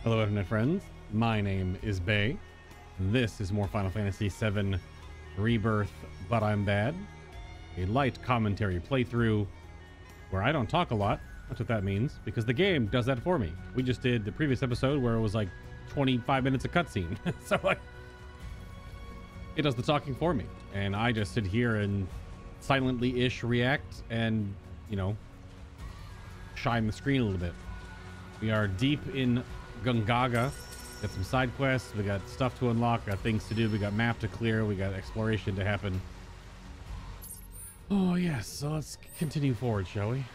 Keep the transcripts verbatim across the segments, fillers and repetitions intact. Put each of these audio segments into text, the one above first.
Hello, internet friends. My name is Bay. This is more Final Fantasy seven Rebirth, but I'm bad. A light commentary playthrough where I don't talk a lot. That's what that means, because the game does that for me. We just did the previous episode where it was like twenty-five minutes of cutscene. So like, it does the talking for me. And I just sit here and silently-ish react and, you know, shine the screen a little bit. We are deep in Gungaga. Got some side quests, we got stuff to unlock, got things to do, we got map to clear, we got exploration to happen. Oh yes, so let's continue forward, shall we?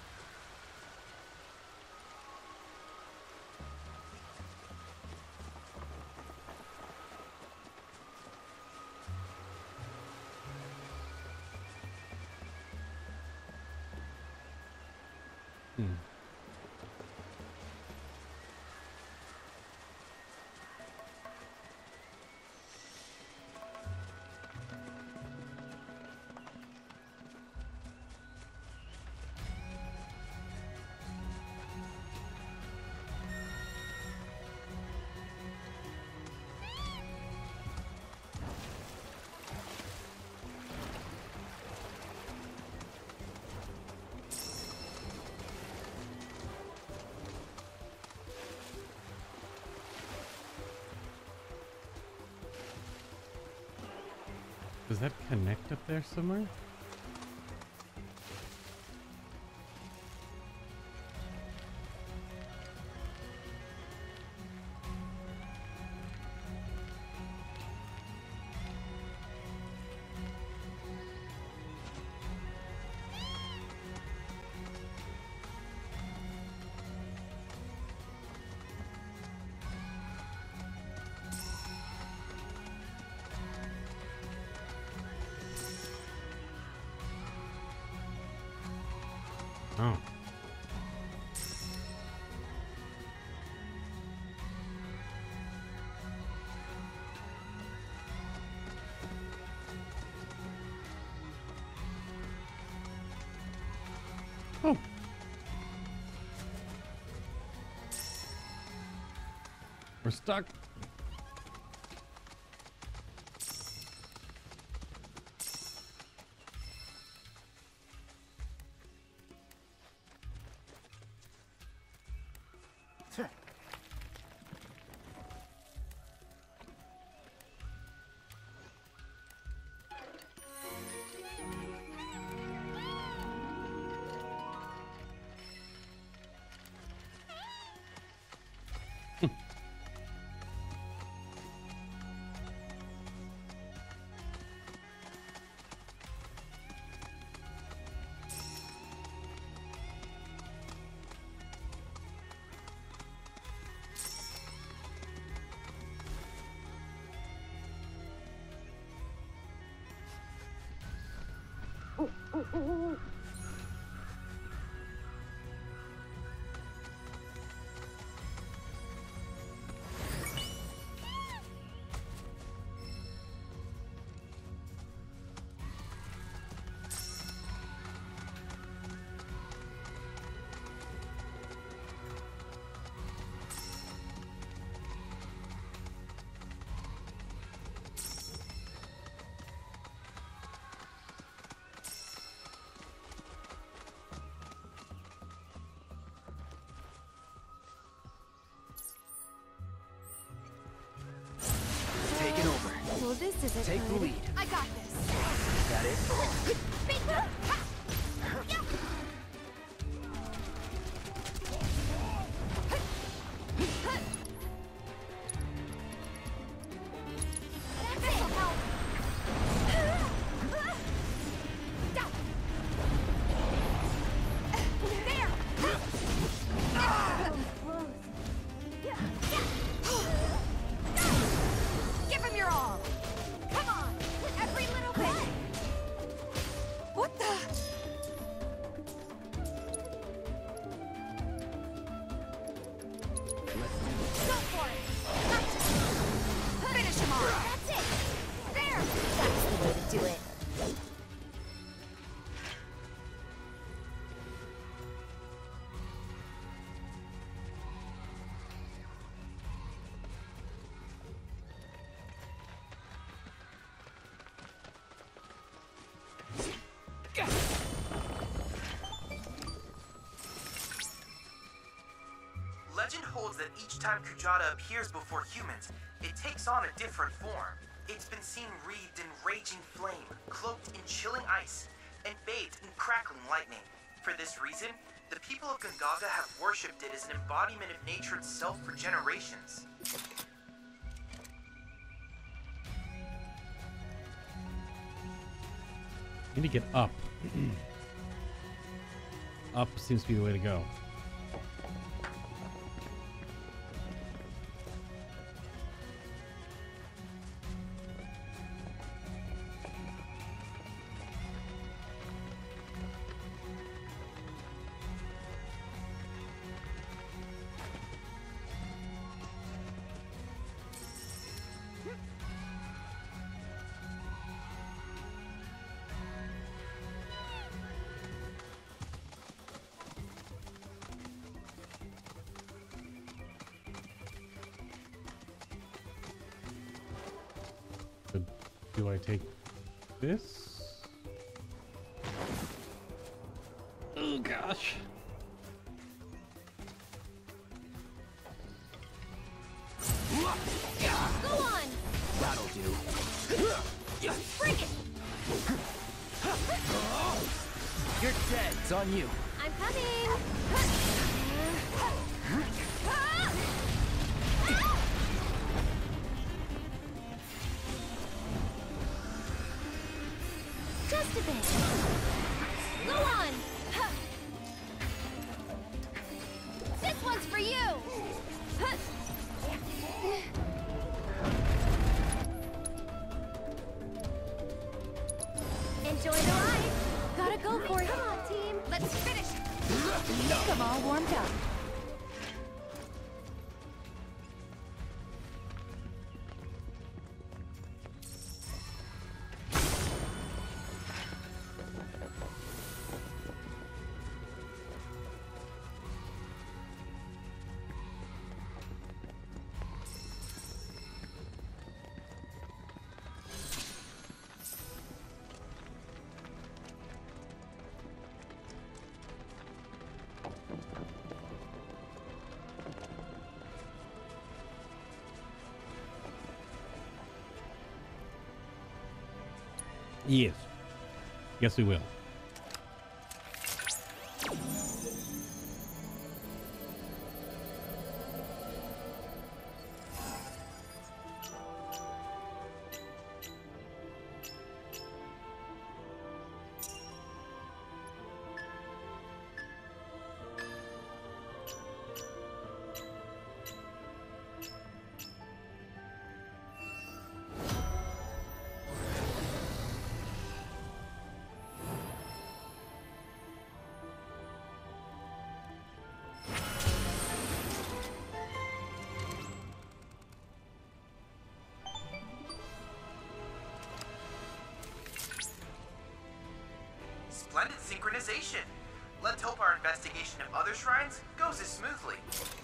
Hmm. Does that connect up there somewhere? Oh. Oh. We're stuck. Taking over. Well, this isn't Take the good. lead. I got this. Got it? This'll help. There. Give him your all. Come on, every little bit. What the? Legend holds that each time Kujata appears before humans, it takes on a different form. It's been seen wreathed in raging flame, cloaked in chilling ice, and bathed in crackling lightning. For this reason, the people of Gongaga have worshipped it as an embodiment of nature itself for generations. Need to get up. Up seems to be the way to go. Do I take this? Oh gosh. Go on! That'll do. Bring it! You're dead. It's on you. I'm coming! Just a bit. Go on! This one's for you! Enjoy the ride! Gotta go for it! Come on, team! Let's finish! Come all warmed up. Yes. Yes, we will. Splendid synchronization. Let's hope our investigation of other shrines goes as smoothly.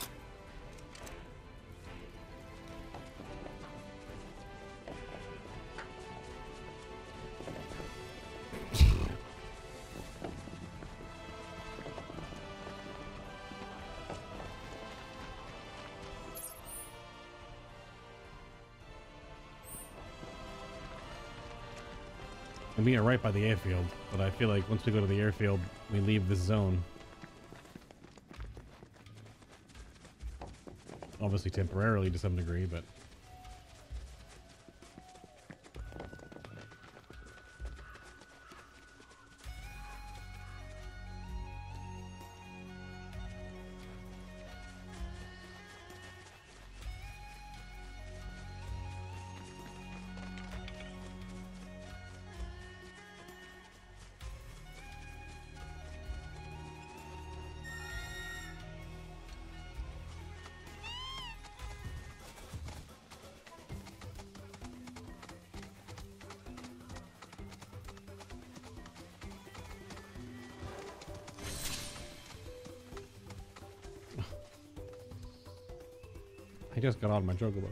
And we are right by the airfield, but I feel like once we go to the airfield, we leave this zone. Obviously temporarily to some degree, but... I just got out of my chocobo.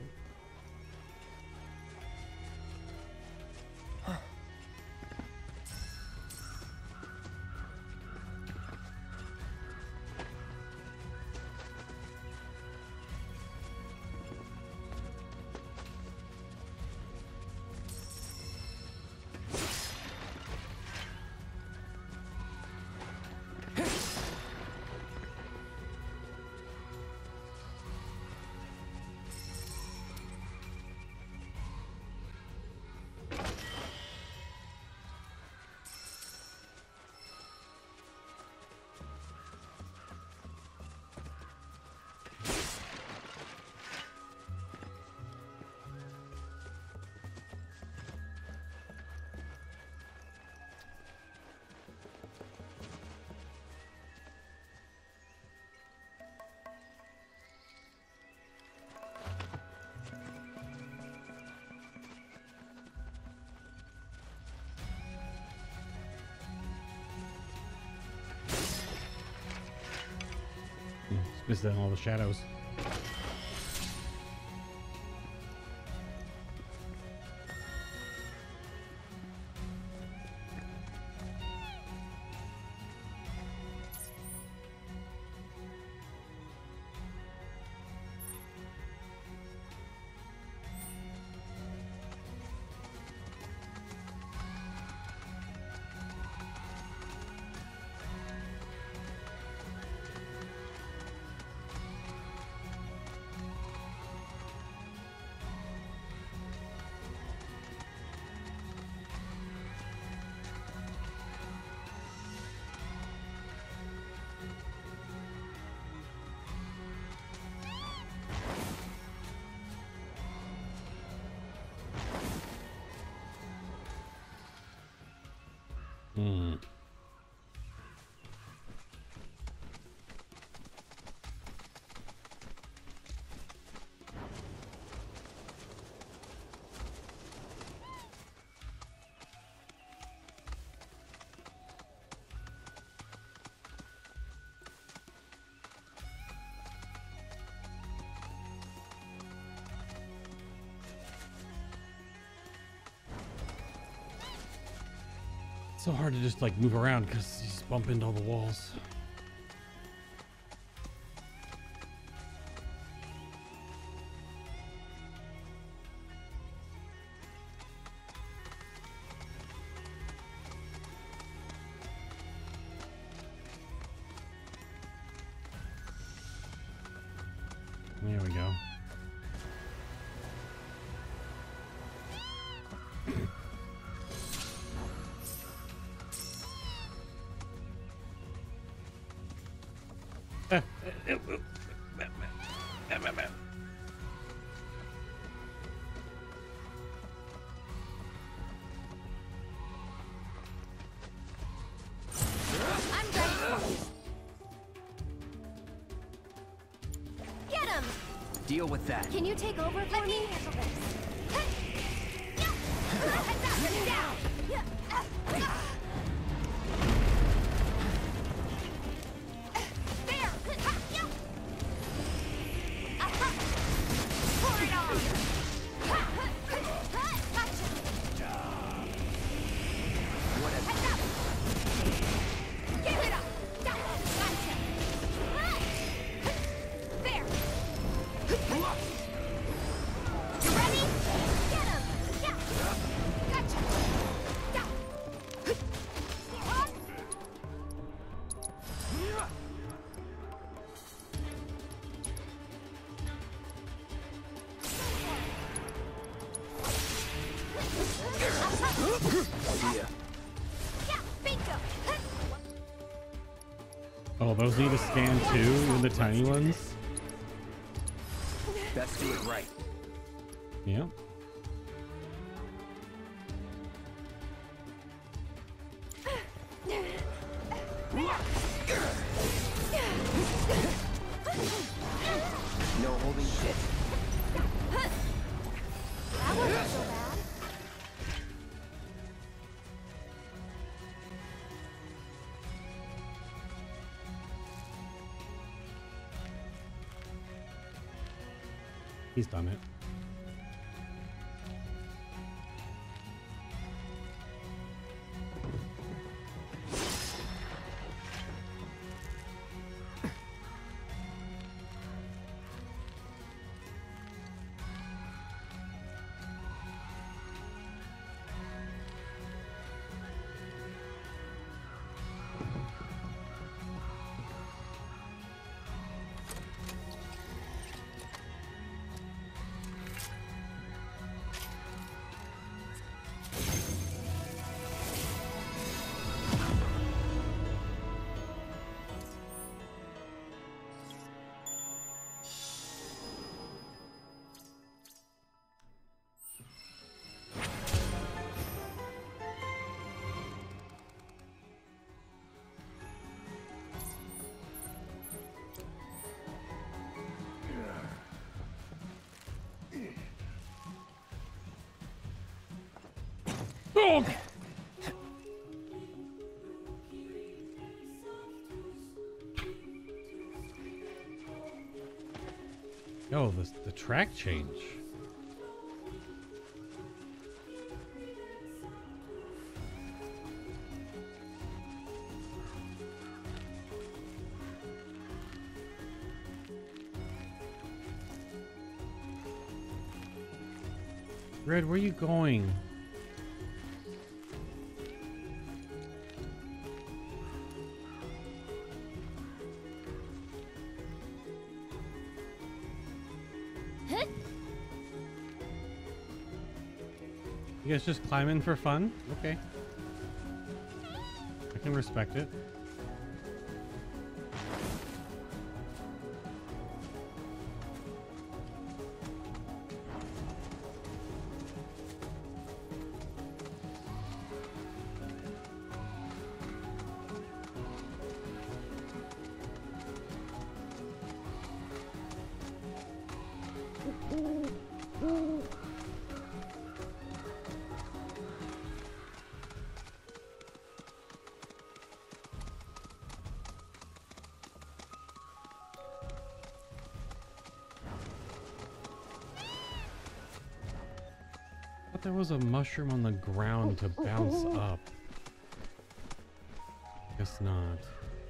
darkness and all the shadows. Hmm. So hard to just like move around because you just bump into all the walls. There we go. Deal with that. Can you take over for me? Handle this. Heads up, get down. There. Pour it on. Gotcha. Heads up. Give it up. Gotcha. There. You ready? Get him! Yeah! Gotcha! Yeah! Yeah. Yeah! Bingo! Oh, those need to scan too, even the tiny ones. Best do it right. Yeah. No holding shit. That wasn't so bad. He's done it. Oh! Oh, the, the track change. Red, where are you going? You guys just climbing for fun? Okay. I can respect it. But there was a mushroom on the ground to bounce up. Guess not.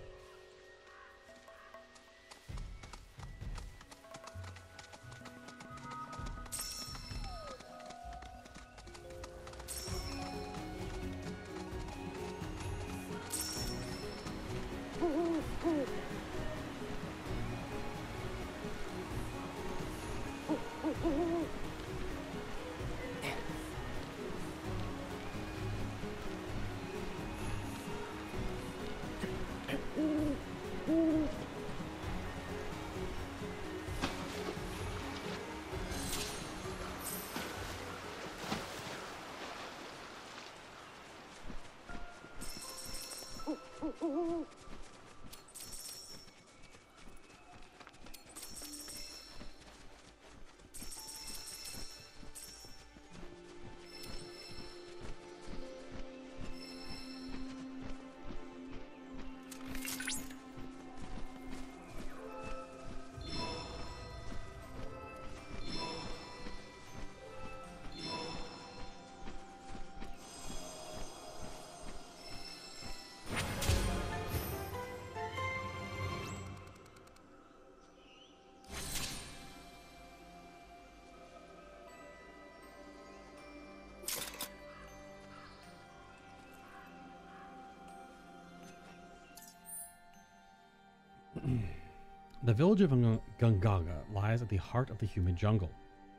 The village of Gung- Gungaga lies at the heart of the humid jungle,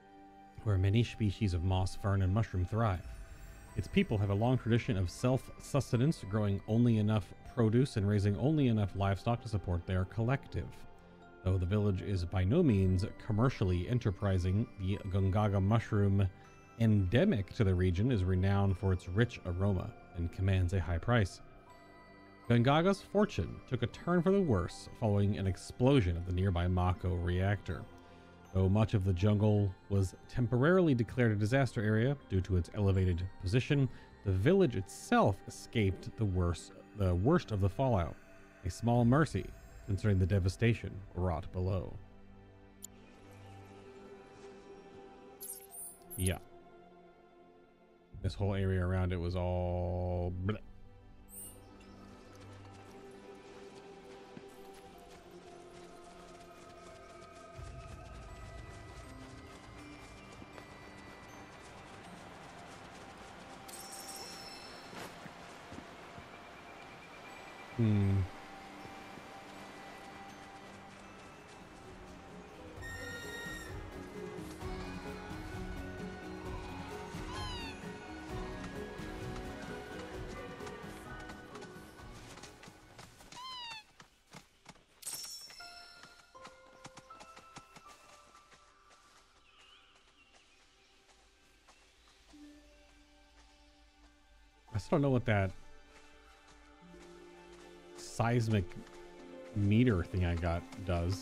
where many species of moss, fern, and mushroom thrive. Its people have a long tradition of self-sustenance, growing only enough produce and raising only enough livestock to support their collective. Though the village is by no means commercially enterprising, the Gungaga mushroom, endemic to the region, is renowned for its rich aroma and commands a high price. Gungaga's fortune took a turn for the worse following an explosion of the nearby Mako reactor. Though much of the jungle was temporarily declared a disaster area due to its elevated position, the village itself escaped the worst, the worst of the fallout. A small mercy, considering the devastation wrought below. Yeah. This whole area around it was all bleh. Hmm. I still don't know what that seismic meter thing I got does.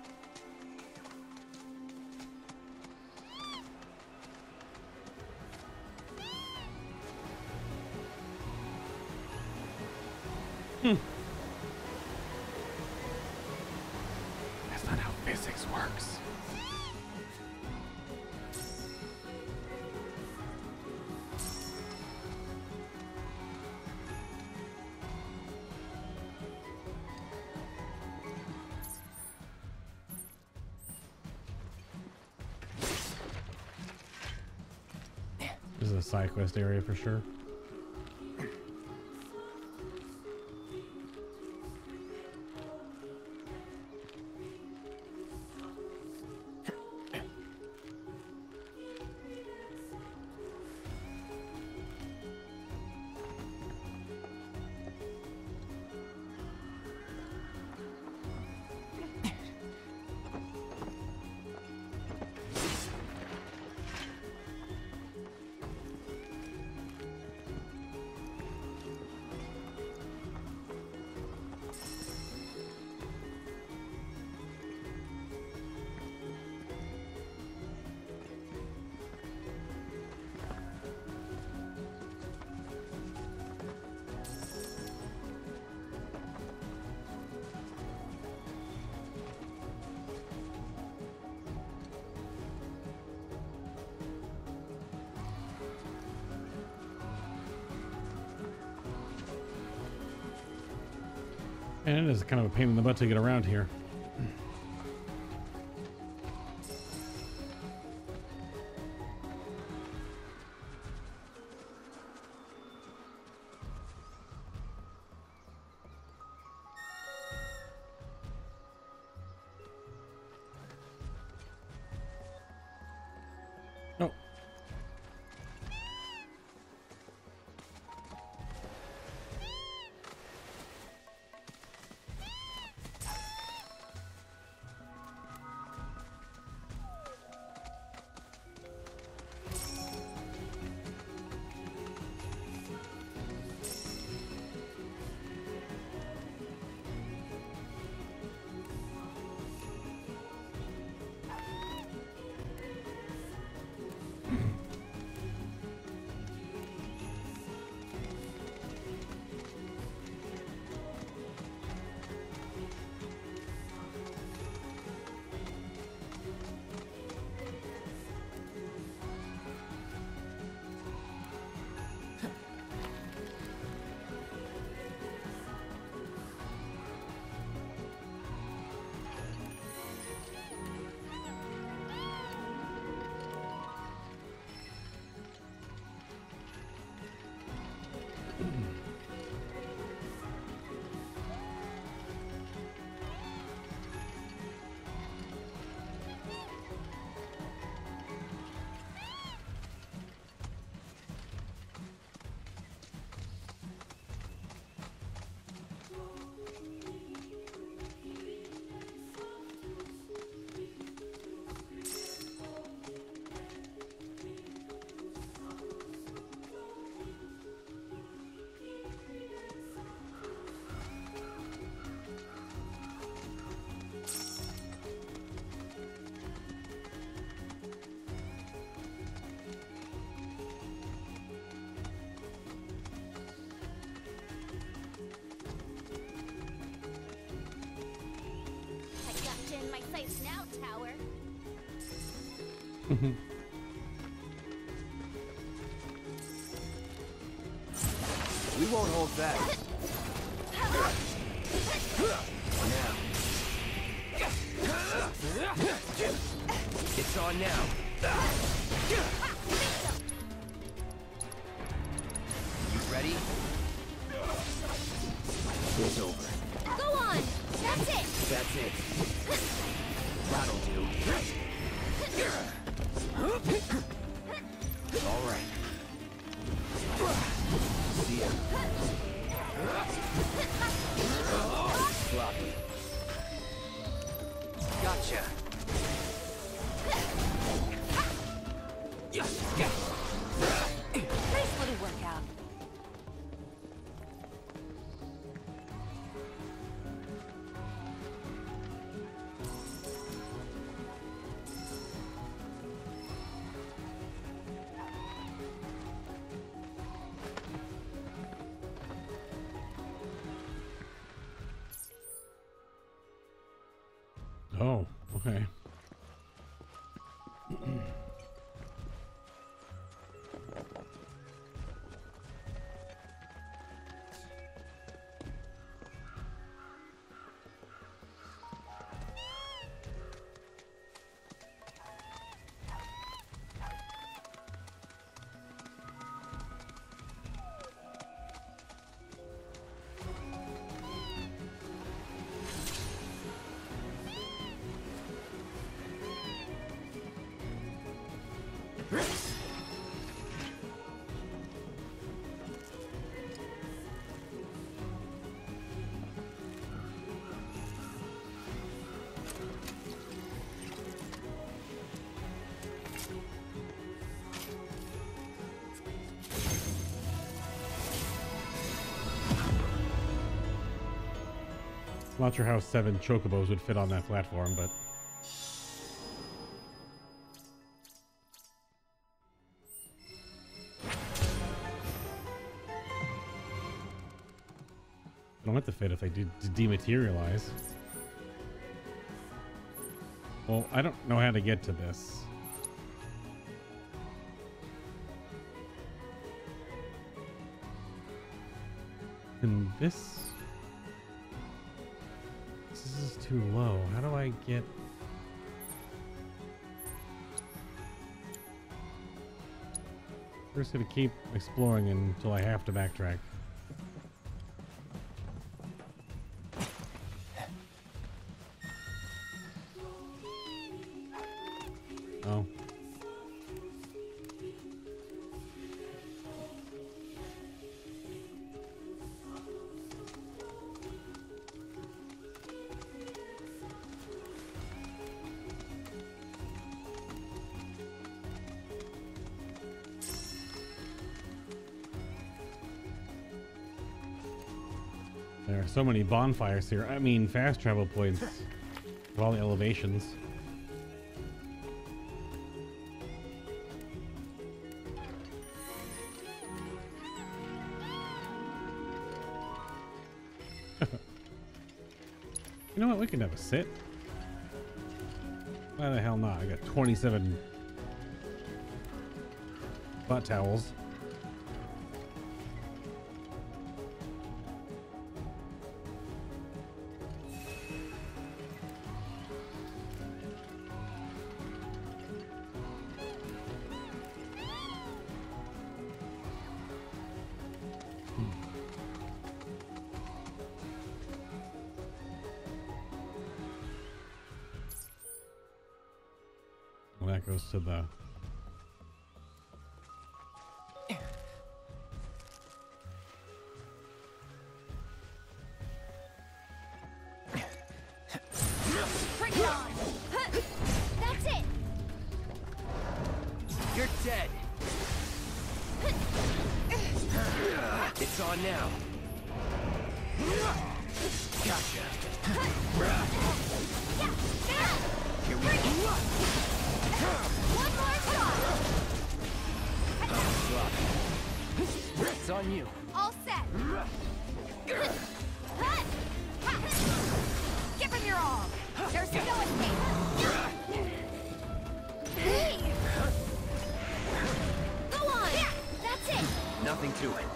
Hmm. That's not how physics works. is a side quest area for sure. And it is kind of a pain in the butt to get around here. Oh. In my sights now, tower. We won't hold back. Now. It's on now. You ready? It's over. Go on! That's it! That's it. That'll do. All right. See ya. Sloppy. Gotcha. Nice little workout. Oh, okay. Not sure how seven chocobos would fit on that platform, but they don't have to fit if they do dematerialize. Well, I don't know how to get to this. And this... This is too low. How do I get... We're just gonna keep exploring until I have to backtrack. Oh. There are so many bonfires here. I mean, fast travel points with all the elevations. You know what? We can have a sit. Why the hell not? I got twenty-seven butt towels. Well, that goes to the... Bring it on! That's it! You're dead. It's on now. Gotcha. Yeah, there! Here we go. One more shot! It's on you. All set! Give him your all! There's no escape! Hey! Go on! That's it! Nothing to it.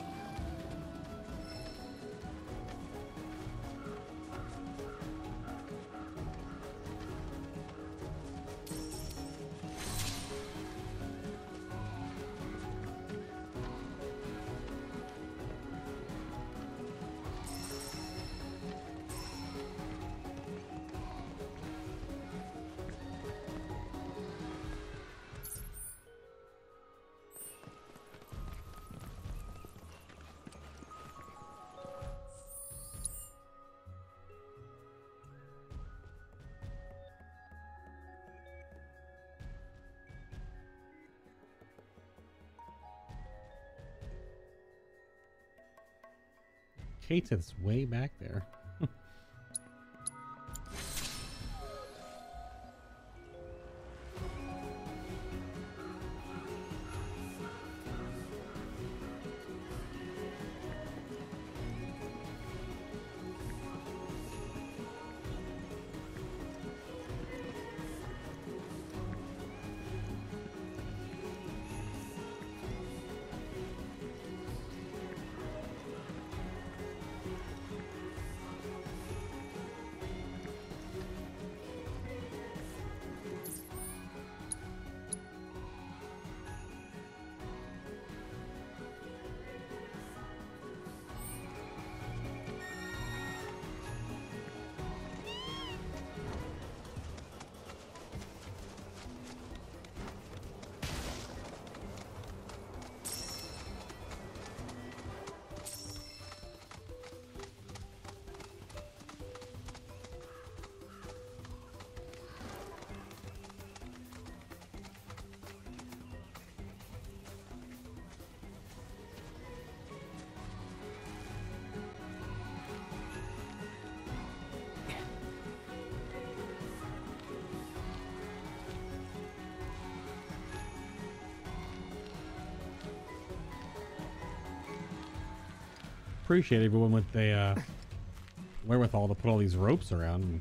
Kate's way back there. appreciate everyone with the uh, wherewithal to put all these ropes around. And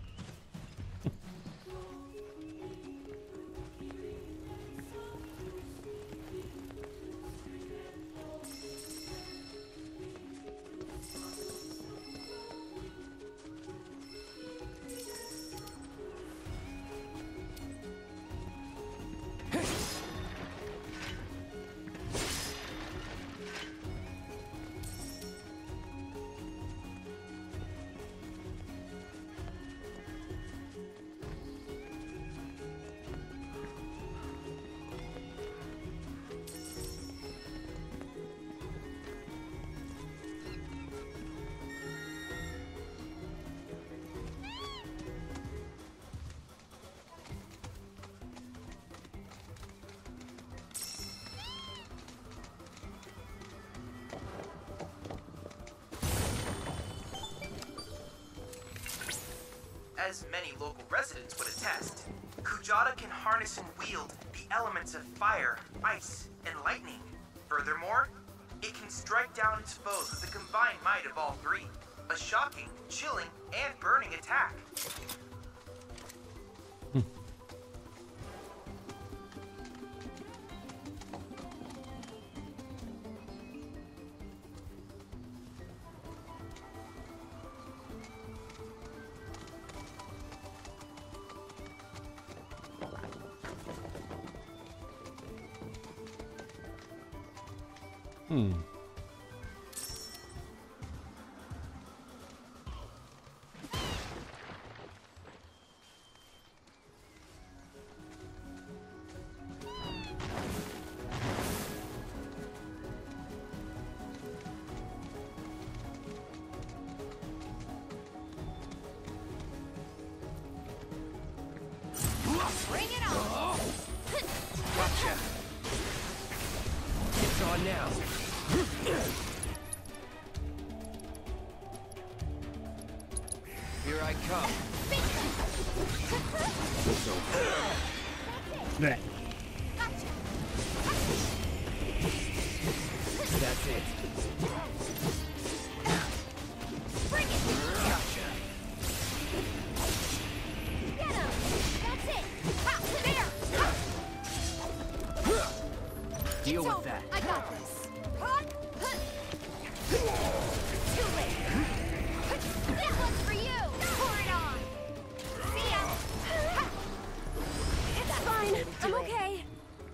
As many local residents would attest, Kujata can harness and wield the elements of fire, ice, and lightning. Furthermore, it can strike down its foes with the combined might of all three. A shocking, chilling, and burning attack. Hmm. Bring it on! Gotcha. It's on now. Here I come. Blech. Gotcha! That's it. Bring it! Gotcha. Get him! That's it! Ha! There! Deal It's with over. that. I got this. Huh? Huh. Too late. That one's for you. Pour it on. See ya. Ha. It's fine. I'm okay.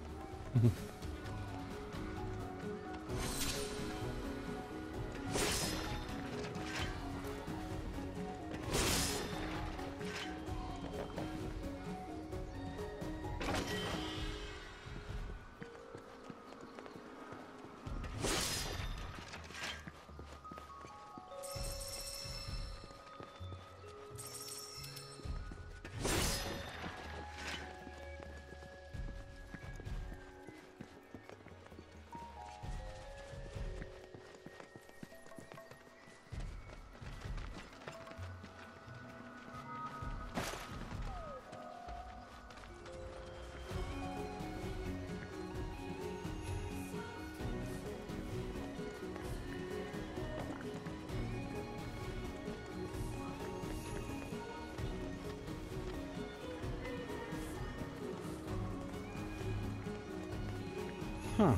Huh.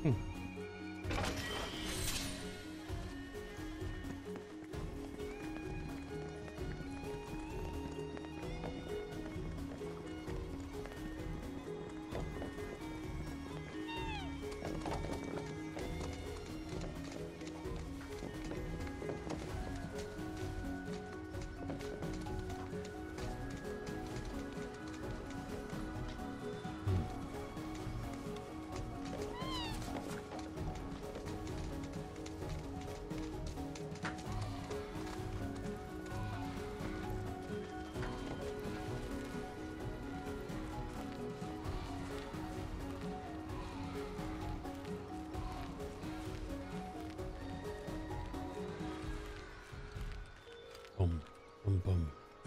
Hmm. Boom, boom, boom.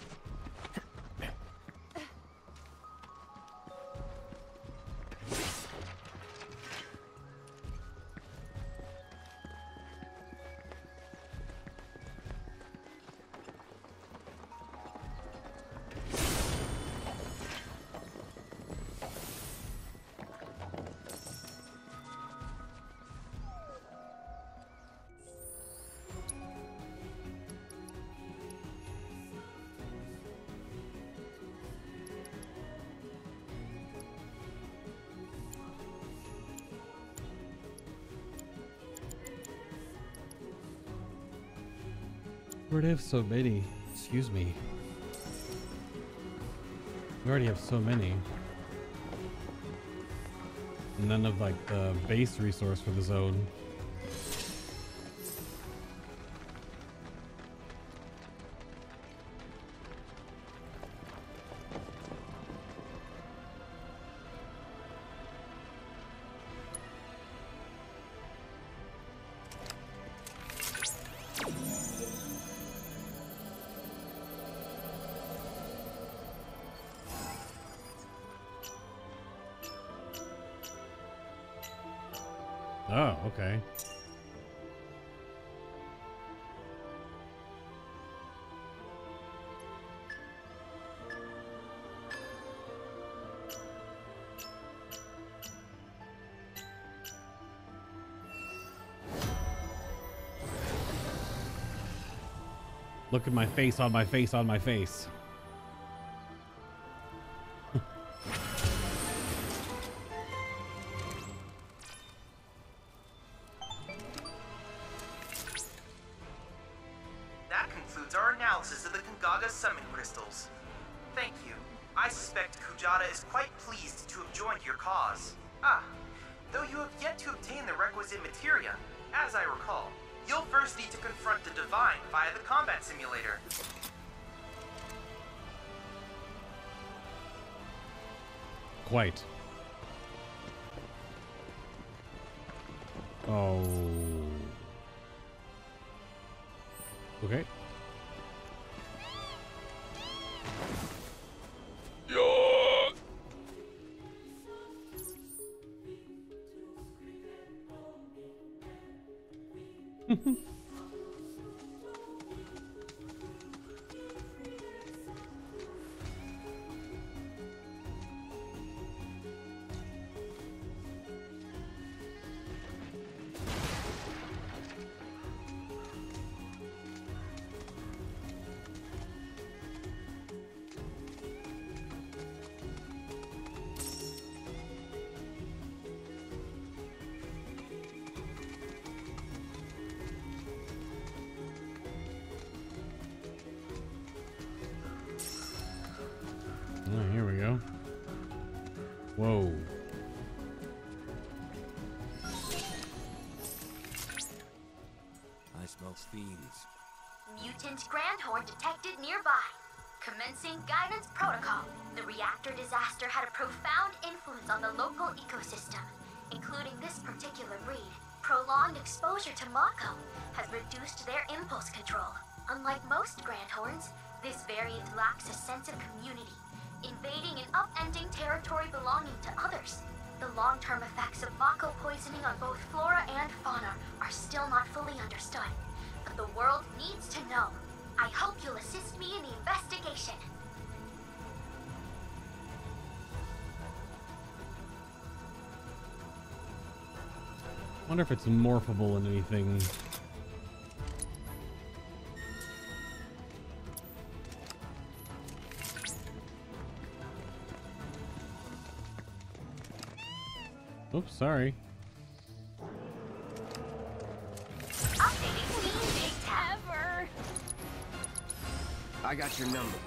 Where do I have so many? Excuse me. We already have so many. None of like the base resource for the zone. Oh, okay. Look at my face on my face on my face. That concludes our analysis of the Gongaga Summon Crystals. Thank you. I suspect Kujata is quite pleased to have joined your cause. Ah, though you have yet to obtain the requisite materia, as I recall. You'll first need to confront the Divine via the combat simulator. Quite. Oh. Okay. Oh, here we go. Whoa. I smell fiends. Mutant Grandhorn detected nearby. Commencing guidance protocol. The reactor disaster had a profound influence on the local ecosystem, including this particular breed. Prolonged exposure to Mako has reduced their impulse control. Unlike most Grandhorns, this variant lacks a sense of community, invading and upending territory belonging to others. The long-term effects of Mako poisoning on both flora and fauna are still not fully understood, but the world needs to know. I hope you'll assist me in the investigation. Wonder if it's morphable in anything. Oops, sorry. Updating Team Big Tab. Ever. I got your number.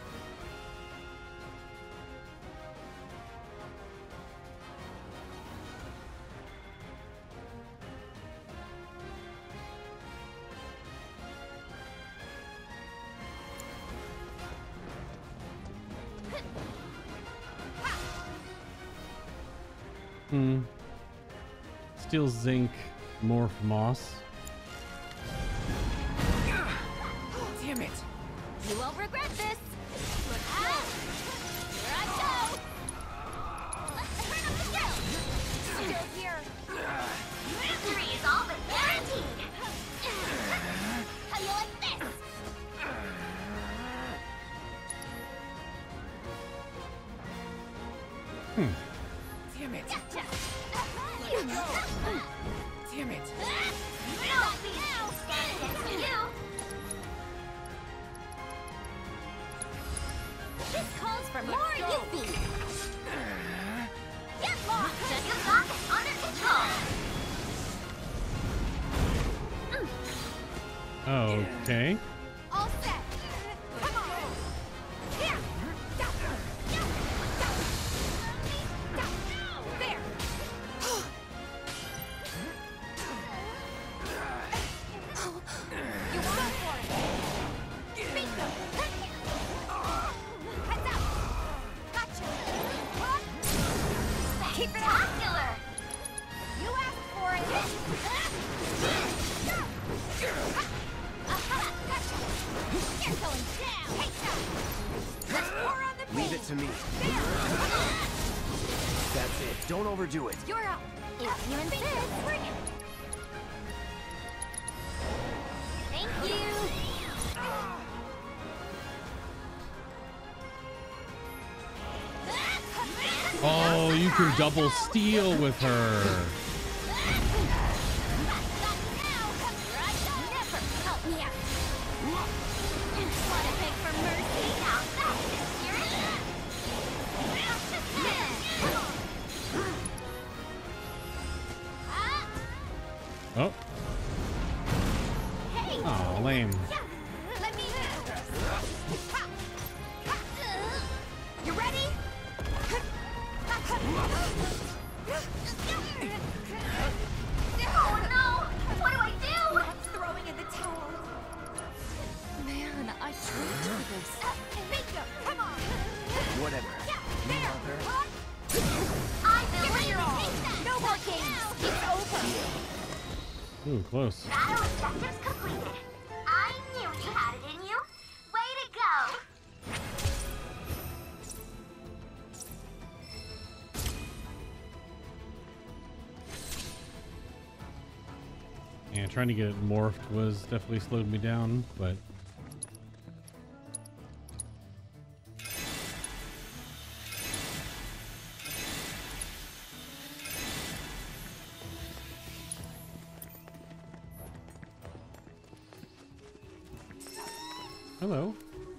Hmm. Steel Zinc, Morph Moss. Damn it. You won't regret this. Look out! Here I go! Let's turn up the drill! Still here. Victory is all but guaranteed! How you like this? Hmm. Damn it. Gotcha! Damn it. Don't be stand against you! This calls for more Yuffie! Get lost! You got it under control! Okay. All set! Come on! Here! There! You want go for it! Bingo! Heads up! Gotcha! Spectacular! You asked for it! Aha! Gotcha! You're going down! Hey, now! Let's pour on the paint! Leave it to me. That's it. Don't overdo it. You're up! If you insist! Bring it! Thank you! Oh, you can double steal with her. Oh. Oh, lame. Let me You ready? Oh no! What do I do? I'm throwing in the towel. Man, I trained for this. Bingo! Come on! Whatever. There! I believe No more games! It's over! Ooh, close. Battle objectives completed. I knew you had it in you. Way to go! Yeah, trying to get it morphed was definitely slowed me down, but hello.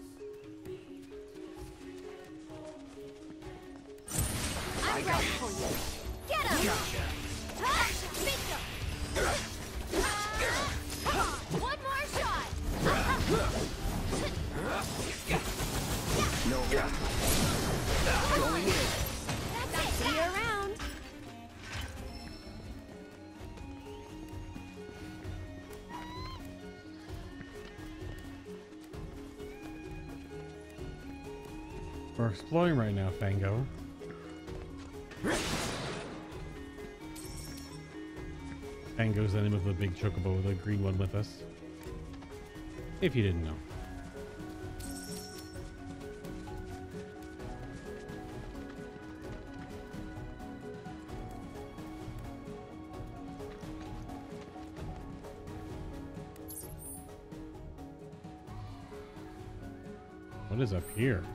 I'm ready for you. Get him! Bingo! Come on, one more shot! No. Going in. That's it! See you around! We're exploring right now, Fango. Fango's the name of the big chocobo, the green one with us. If you didn't know. What is up here?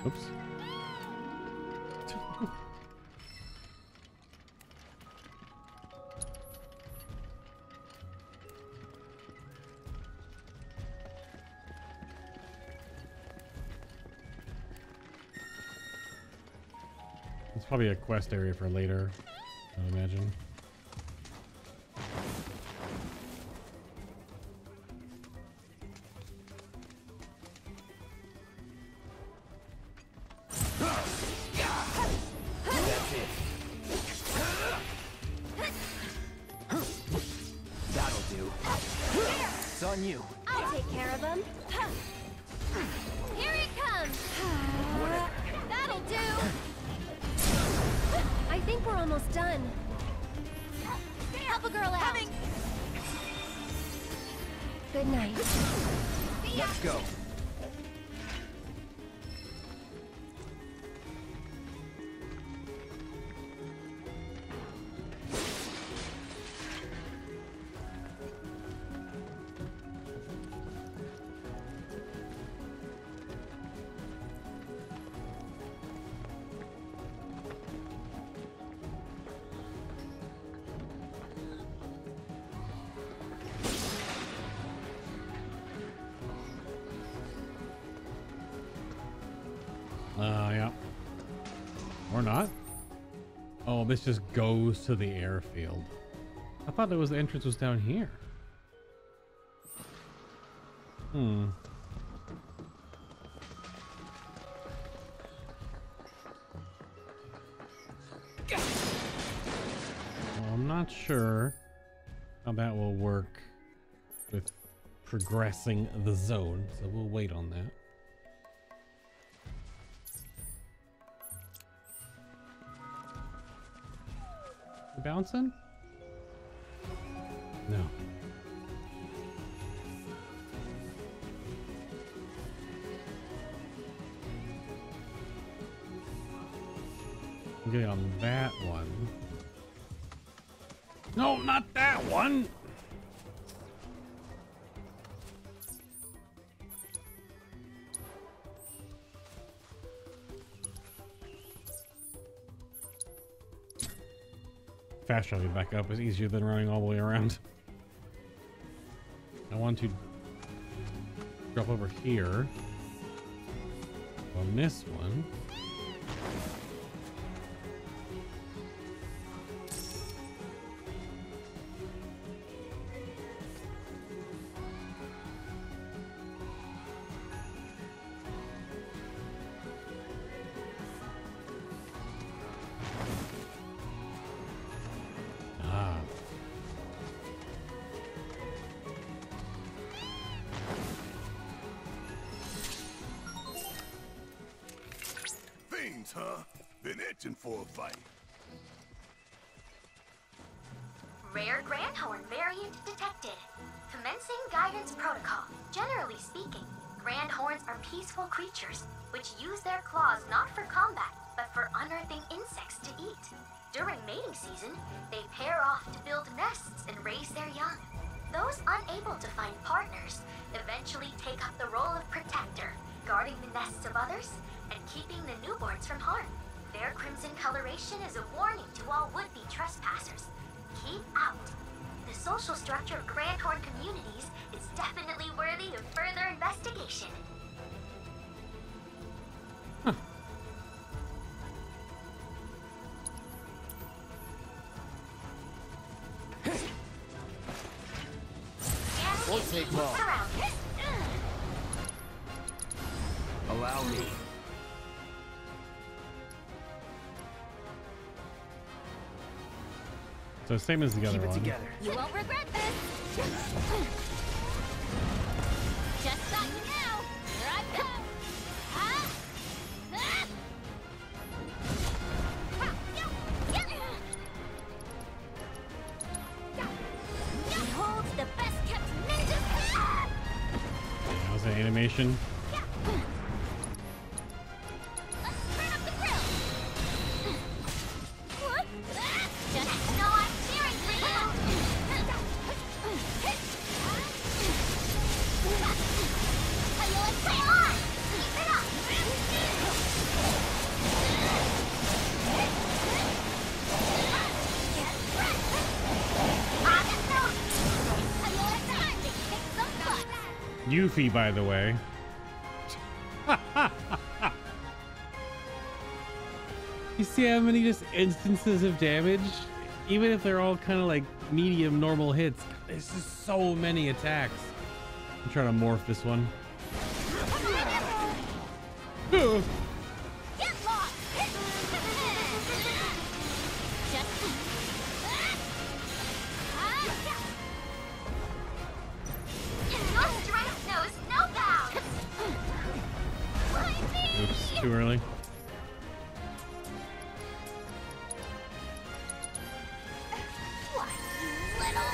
Oops. It's probably a quest area for later, I would imagine. That's it. That'll do. It's on you. I'll take care of him. Here it comes. Whatever. That'll do. I think we're almost done. Help a girl out. Good night. Let's go. Uh, yeah. Or not. Oh, this just goes to the airfield. I thought it was the entrance was down here. Hmm. Well, I'm not sure how that will work with progressing the zone, so we'll wait on that. You bouncing? No. I'm getting on that one. No, not that one! Fast traveling back up is easier than running all the way around. I want to drop over here on this one. Huh? Been itching for a fight. Rare Grandhorn variant detected. Commencing guidance protocol. Generally speaking, Grandhorns are peaceful creatures, which use their claws not for combat, but for unearthing insects to eat. During mating season, they pair off to build nests and raise their young. Those unable to find partners eventually take up the role of protector, guarding the nests of others and keeping the newborns from harm. Their crimson coloration is a warning to all would-be trespassers. Keep out. The social structure of Grandhorn communities is definitely worthy of further investigation. Huh. Won't take long. Allow me. So same as the other Keep it one. together. You won't regret this. Just thought you knew. Here I come. Huh? Ah! Behold the best kept ninja. That was an animation. Let's turn up the grill. Just know I'm cheering for you. How you like play on? Keep it up. Yuffie, by the way. You see how many just instances of damage? Even if they're all kind of like medium normal hits, there's just so many attacks. I'm trying to morph this one. Get lost! Just... Your strength knows no bounds! Oops, too early. What, you little...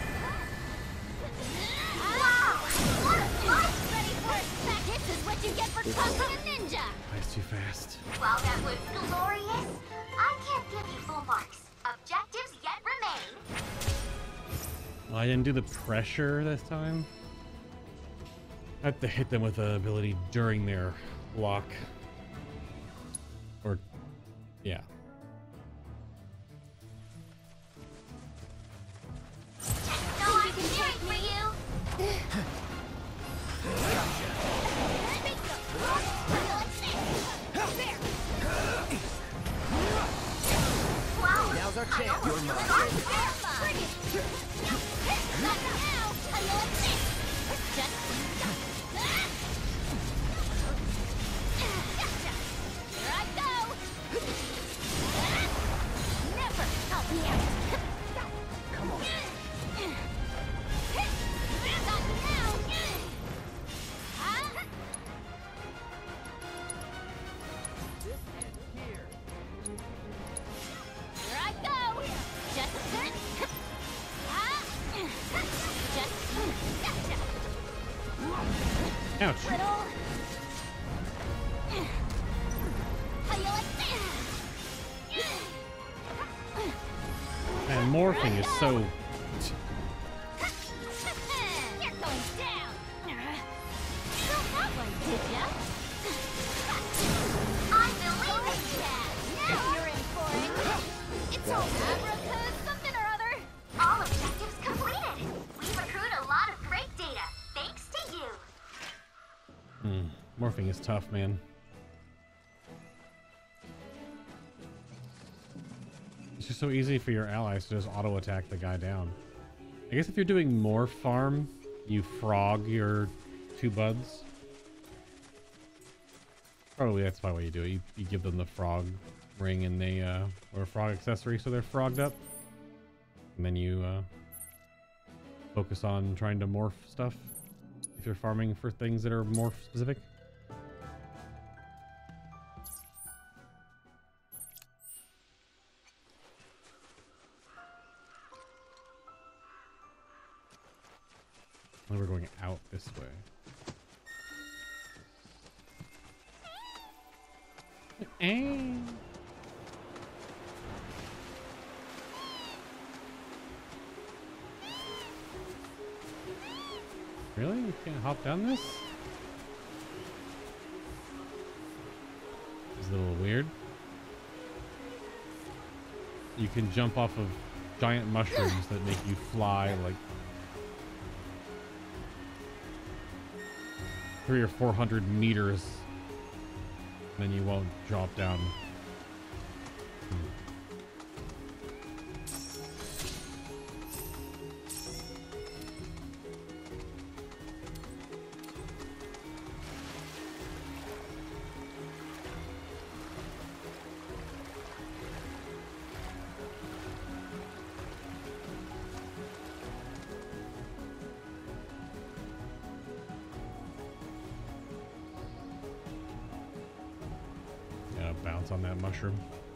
Wow! What a fight! Ready for it? This is what you get for tossing a ninja! That's too fast. While that was glorious, I can't give you full marks. Objectives yet remain. Well, I didn't do the pressure this time. I have to hit them with an ability during their walk. Or, yeah. No, I'm cheering for you. Wow. Now's our I chance. almost You're feel mine. like Come on. Ouch. Little. How you like that? And morphing is so... You're going down. Felt that one, did ya? I believe it. Yeah, now you're in for it. It's all Abraca something or other. All objectives completed. We've accrued a lot of great data, thanks to you. Hmm. Morphing is tough, man. It's just so easy for your allies to just auto attack the guy down. I guess if you're doing more farm, you frog your two buds. Probably that's probably why you do it. You, you give them the frog ring and they uh or frog accessory so they're frogged up. And then you uh focus on trying to morph stuff if you're farming for things that are morph specific. We're going out this way. Hey. Really? You can't hop down this? It's a little weird. You can jump off of giant mushrooms that make you fly like three or four hundred meters, and then you won't drop down. Hmm. Bounce on that mushroom.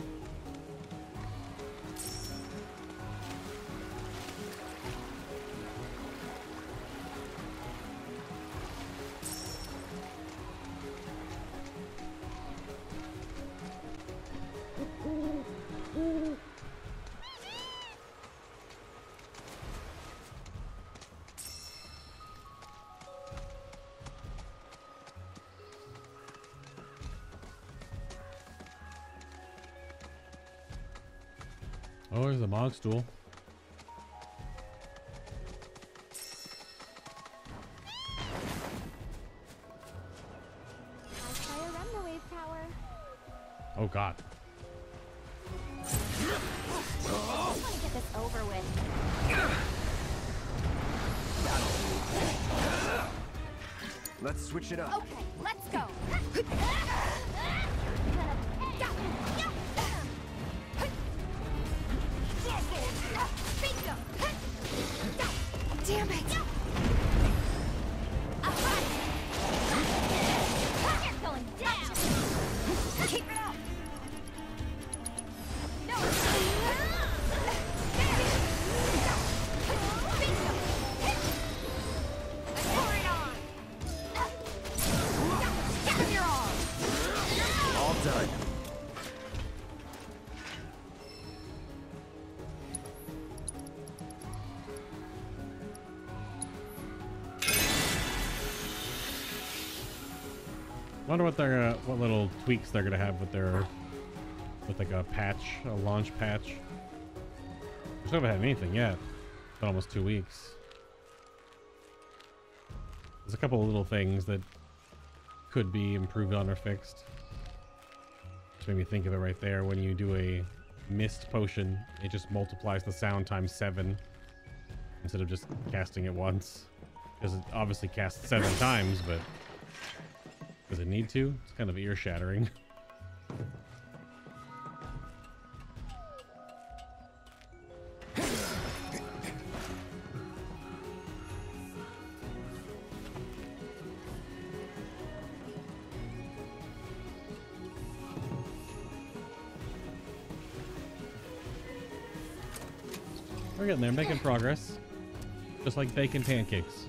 Oh, there's a Mog stool. Oh god. I just want to get this over with. Let's switch it up. Okay, let's go. Damn it! You're going down. Keep it up. No. Pour it on. Give him your all. All done. Wonder what they're uh, what little tweaks they're gonna have with their with like a patch, a launch patch. I still haven't had anything yet. It's been almost two weeks. There's a couple of little things that could be improved on or fixed. Just made me think of it right there. When you do a mist potion, it just multiplies the sound times seven instead of just casting it once, because it obviously casts seven times, but does it need to? It's kind of ear shattering. We're getting there, making progress. Just like baking pancakes.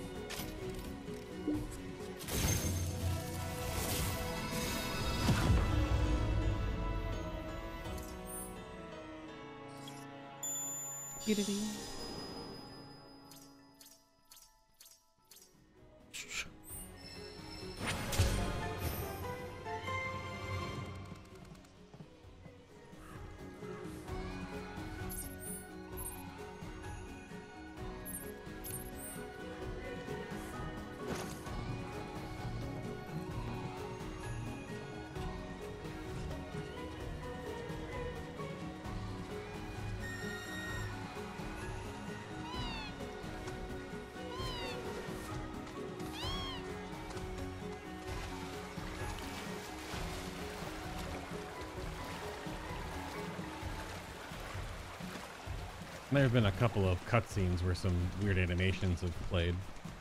There have been a couple of cutscenes where some weird animations have played.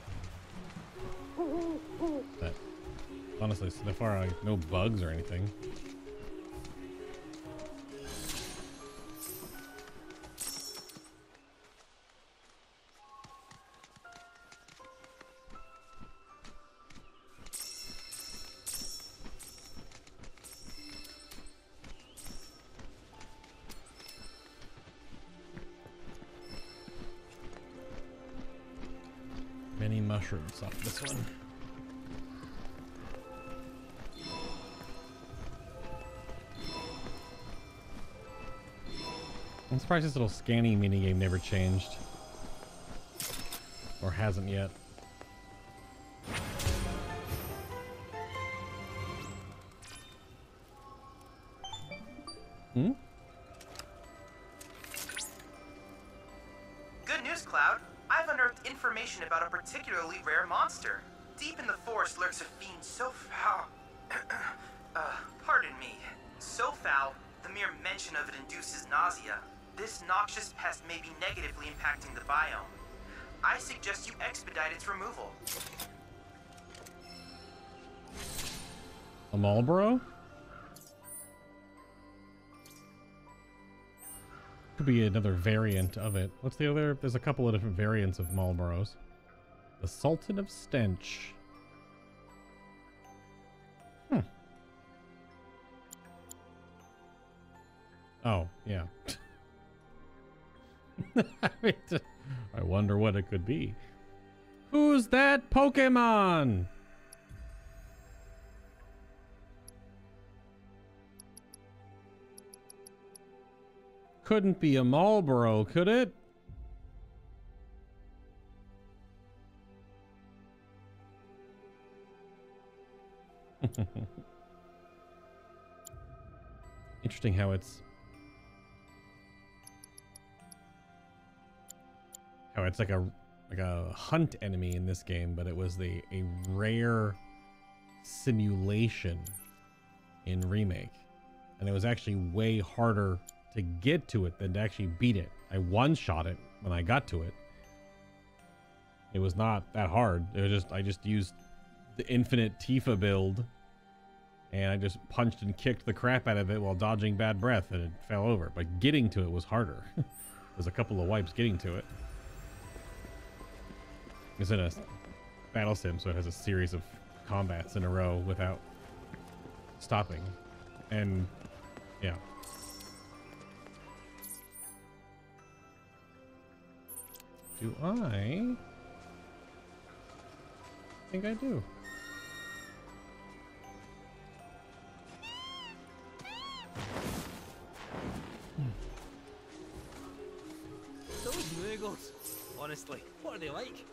But honestly, so far, like, no bugs or anything. Many mushrooms off this one. I'm surprised this little scanning minigame never changed. Or hasn't yet. Hmm? Good news, Cloud. I've unearthed information about a particularly rare monster. Deep in the forest lurks a fiend so foul. uh, pardon me. So foul, the mere mention of it induces nausea. This noxious pest may be negatively impacting the biome. I suggest you expedite its removal. A Marlboro? Could be another variant of it. What's the other? There's a couple of different variants of Marlboros. The Sultan of Stench. Hmm. Oh, yeah. I wonder what it could be. Who's that Pokemon? Couldn't be a Marlboro, could it? Interesting how it's how it's like a like a hunt enemy in this game, but it was the a rare simulation in Remake, and it was actually way harder to get to it than to actually beat it. I one-shot it when I got to it. It was not that hard. It was just I just used the infinite Tifa build, and I just punched and kicked the crap out of it while dodging bad breath, and it fell over. But getting to it was harder. There's a couple of wipes getting to it. It's in a battle sim, so it has a series of combats in a row without stopping. And yeah. Do I think I do? Those Muggles, honestly, what are they like?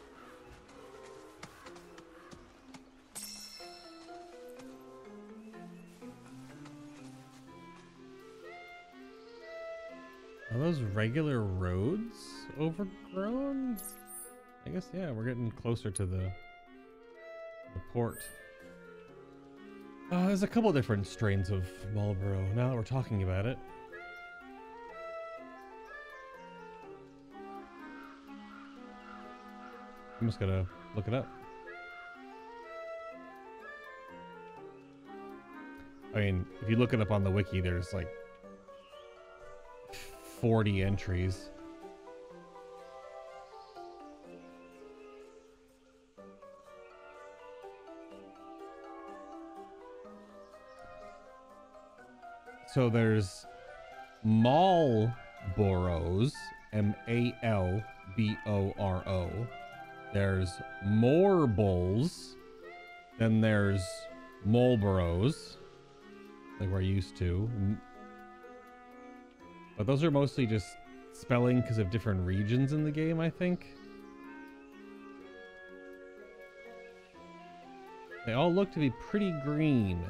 Are those regular roads overgrown? I guess, yeah, we're getting closer to the, the port. Uh, there's a couple different strains of Marlboro now that we're talking about it. I'm just gonna look it up. I mean, if you look it up on the wiki, there's like forty entries. So there's Malboros, M A L B O R O. There's Morbos. Then there's Marlboros, like we're used to. But those are mostly just spelling because of different regions in the game, I think. They all look to be pretty green.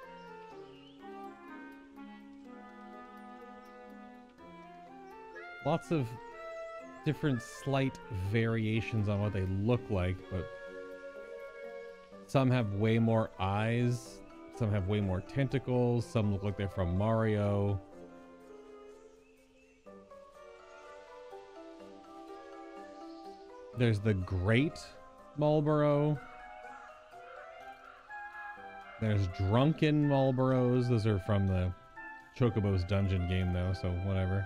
Lots of different slight variations on what they look like, but some have way more eyes, some have way more tentacles, some look like they're from Mario. There's the Great Marlboro. There's Drunken Marlboros. Those are from the Chocobo's Dungeon game though, so whatever.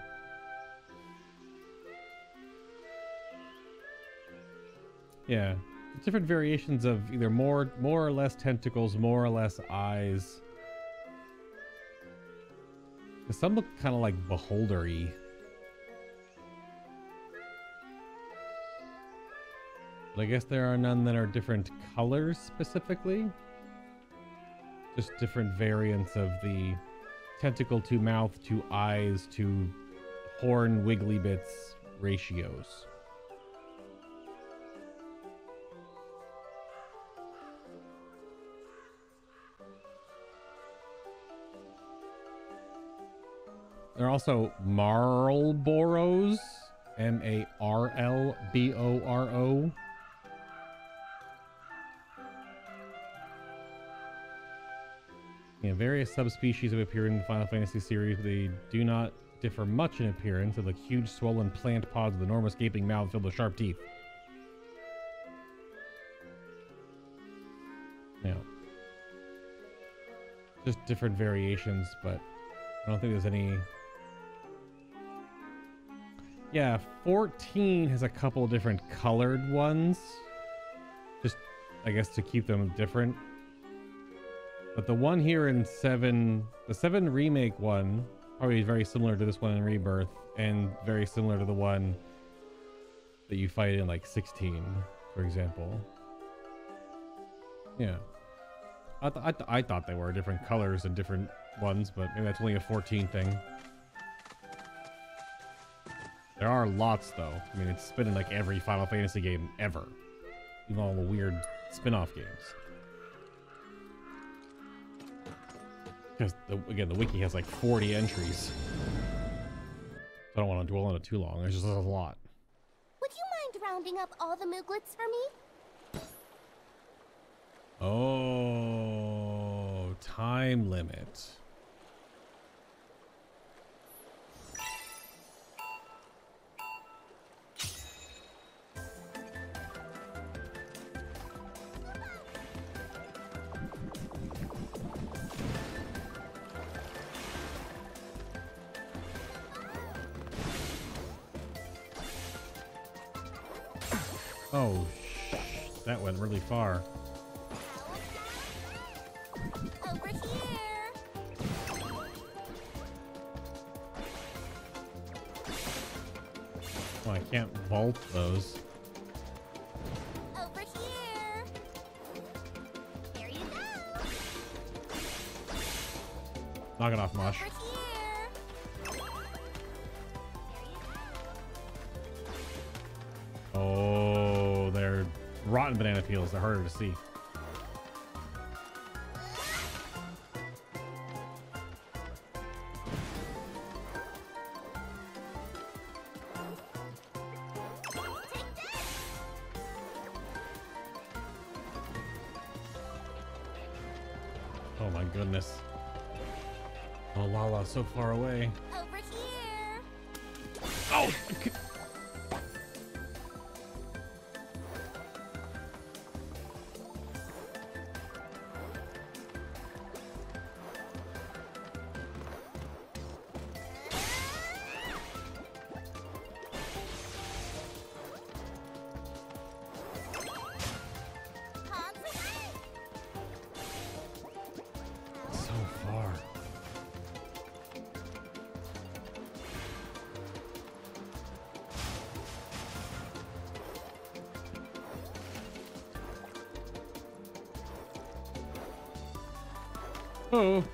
Yeah, different variations of either more more or less tentacles, more or less eyes. Some look kind of like Beholder-y. But I guess there are none that are different colors specifically. Just different variants of the tentacle to mouth to eyes to horn wiggly bits ratios. There are also Marlboros, M A R L B O R O. Yeah, various subspecies have appeared in the Final Fantasy series. They do not differ much in appearance. They look huge, swollen plant pods with enormous gaping mouths filled with sharp teeth. Yeah. Just different variations, but I don't think there's any... Yeah, fourteen has a couple different colored ones. Just, I guess, to keep them different. But the one here in seven, the seven remake one, probably very similar to this one in Rebirth, and very similar to the one that you fight in like sixteen, for example. Yeah. I, th I, th I thought they were different colors and different ones, but maybe that's only a fourteen thing. There are lots, though. I mean, it's been in like every Final Fantasy game ever. Even all the weird spin-off games. Because, again, the wiki has like forty entries. I don't want to dwell on it too long. There's just a lot. Would you mind rounding up all the Mooglets for me? Oh, time limit. Oh, sh that went really far. Over here. Oh, I can't vault those. Over here. There you go. Knock it off, Mosh. Over here. Oh, they're rotten banana peels. They're harder to see. Oh my goodness. Oh, Lala, so far away. Over here. Oh! So far. Oh.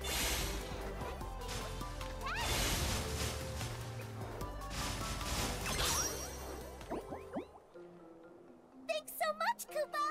Thanks so much, Kupo.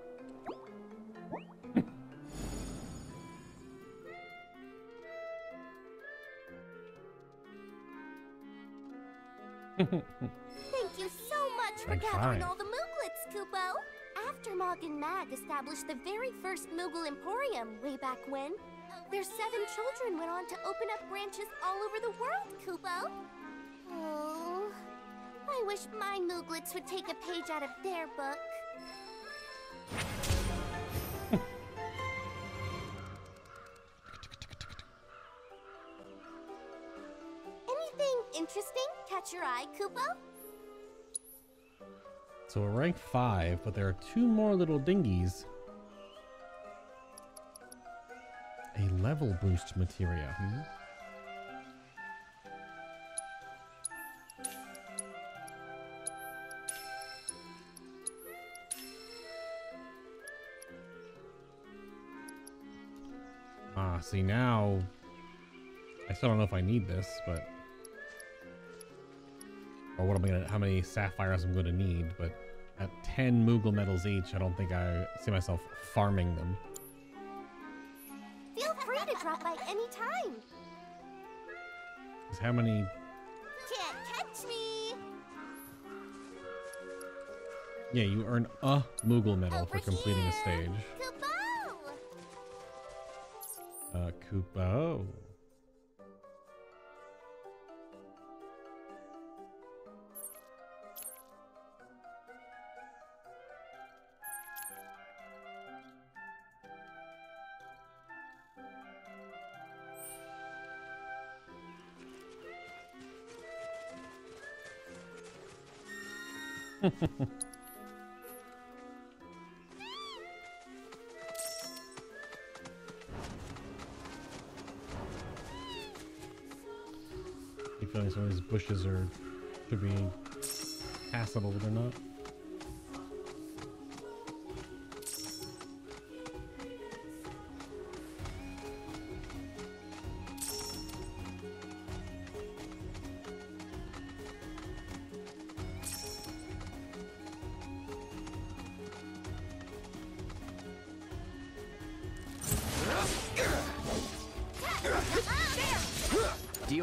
Thank you so much for Rank gathering five. all the Mooglets, Kupo. After Mog and Mag established the very first Moogle Emporium way back when, their seven children went on to open up branches all over the world, Kupo. Oh, I wish my Mooglets would take a page out of their book. Anything interesting catch your eye, Kupo? So we're rank five, but there are two more little dinghies. A level boost materia. Hmm? Ah, see now, I still don't know if I need this, but or what am I gonna, how many sapphires I'm gonna need, but at ten Moogle medals each, I don't think I see myself farming them. Feel free to drop by any time. 'Cause how many? Can't catch me. Yeah, you earn a Moogle medal Over for completing a here. stage. Kupo. Uh, Kupo. I feel like some of these bushes are should be passable, but they're not.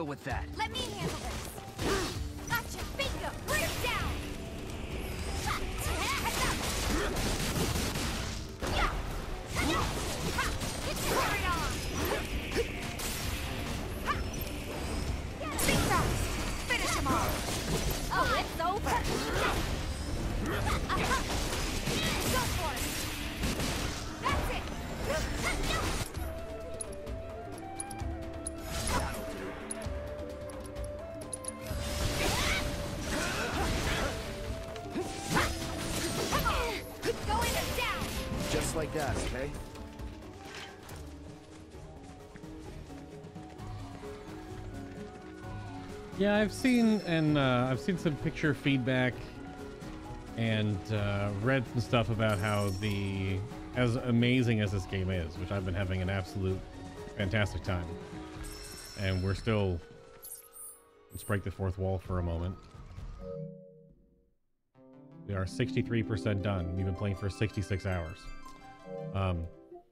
with that. Let me handle this. Gotcha. Bingo. Bring it down. Heads up. Yeah. Ha. Get your carried on. Ha. Think fast. Finish him off. Oh, it's over. Uh-huh. Go for it. That's it. Going it down. Just like that, okay? Yeah, I've seen and uh, I've seen some picture feedback and uh, read some stuff about how the as amazing as this game is, which I've been having an absolute fantastic time, and we're still. Let's break the fourth wall for a moment. We are sixty-three percent done. We've been playing for sixty-six hours. Um,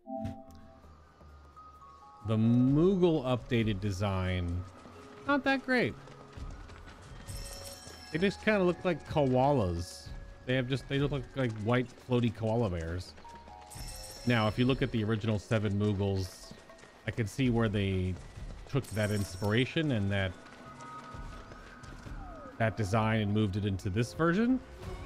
the Moogle updated design, not that great. They just kind of look like koalas. They have just, they look like, like white floaty koala bears. Now, if you look at the original seven Moogles, I can see where they took that inspiration and that that design and moved it into this version.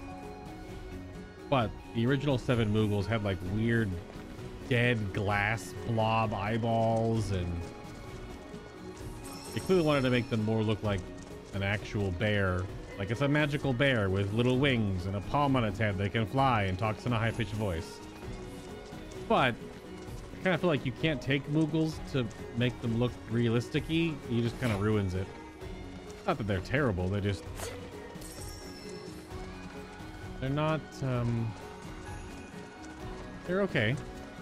But the original seven Moogles had like weird dead glass blob eyeballs, and they clearly wanted to make them more look like an actual bear. Like it's a magical bear with little wings and a palm on its head that can fly and talks in a high-pitched voice. But I kind of feel like you can't take Moogles to make them look realistic-y. He just kind of ruins it. Not that they're terrible, they're just... They're not, um... They're okay.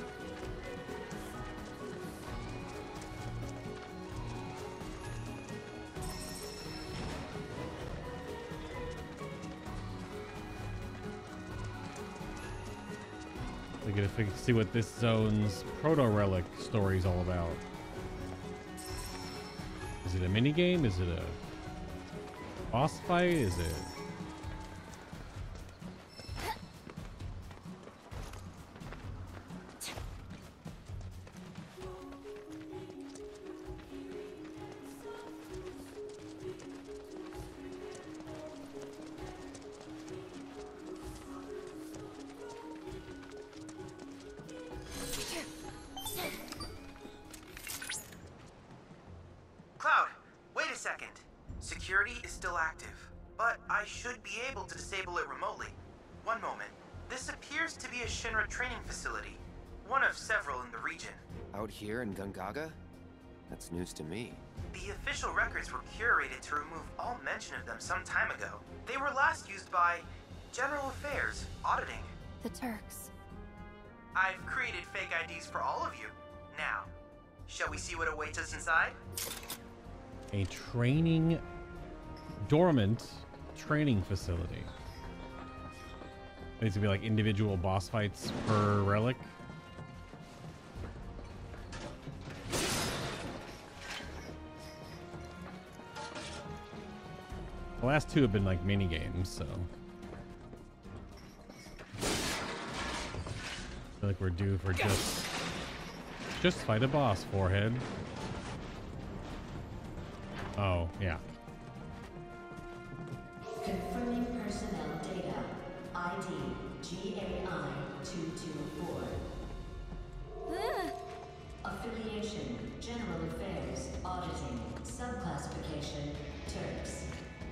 We gotta fig- see what this zone's proto-relic story is all about. Is it a mini game? Is it a boss fight? Is it? Cloud, wait a second. Security is still active, but I should be able to disable it remotely. One moment. This appears to be a Shinra training facility, one of several in the region. Out here in Gungaga? That's news to me. The official records were curated to remove all mention of them some time ago. They were last used by General Affairs, auditing. The Turks. I've created fake I Ds for all of you. Now, shall we see what awaits us inside? A training... dormant training facility. It needs to be like individual boss fights per relic. The last two have been like mini games, so I feel like we're due for just just fight a boss, forehead. Oh, yeah. Confirming personnel data. I D G A I two two four. Ugh. Affiliation, General Affairs, Auditing, Subclassification, Turks.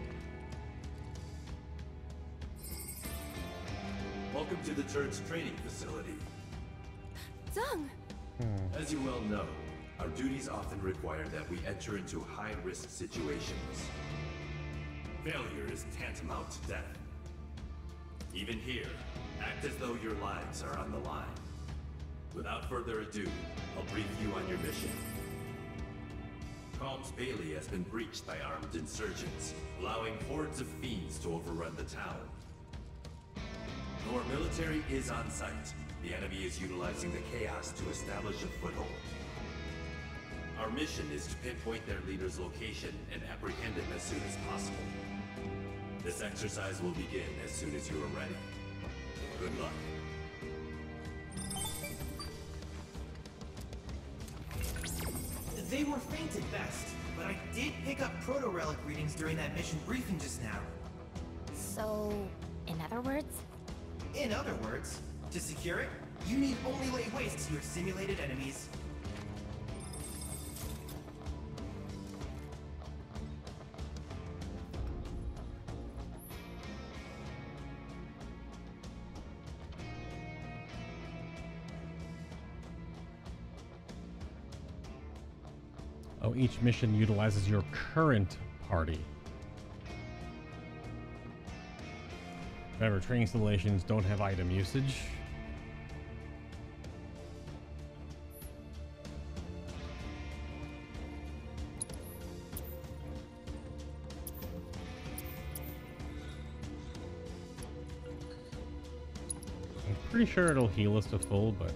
Welcome to the Turks training facility. Zung. As you well know, our duties often require that we enter into high-risk situations. Failure is tantamount to death. Even here, act as though your lives are on the line. Without further ado, I'll brief you on your mission. Calms Bailey has been breached by armed insurgents, allowing hordes of fiends to overrun the town. Though our military is on site, the enemy is utilizing the chaos to establish a foothold. Our mission is to pinpoint their leader's location and apprehend him as soon as possible. This exercise will begin as soon as you are ready. Good luck. They were faint at best, but I did pick up proto-relic readings during that mission briefing just now. So, in other words? In other words, to secure it, you need only lay waste to your simulated enemies. Oh, each mission utilizes your current party. However, training installations don't have item usage. I'm pretty sure it'll heal us to full, but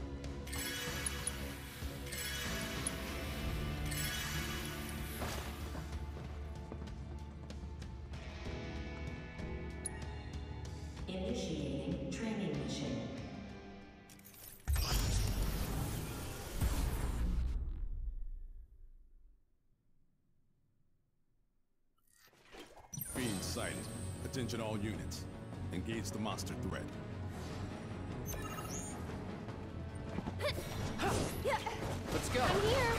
Initiating training mission. Fiend sighted. Attention all units. Engage the monster threat. Let's go. I'm here.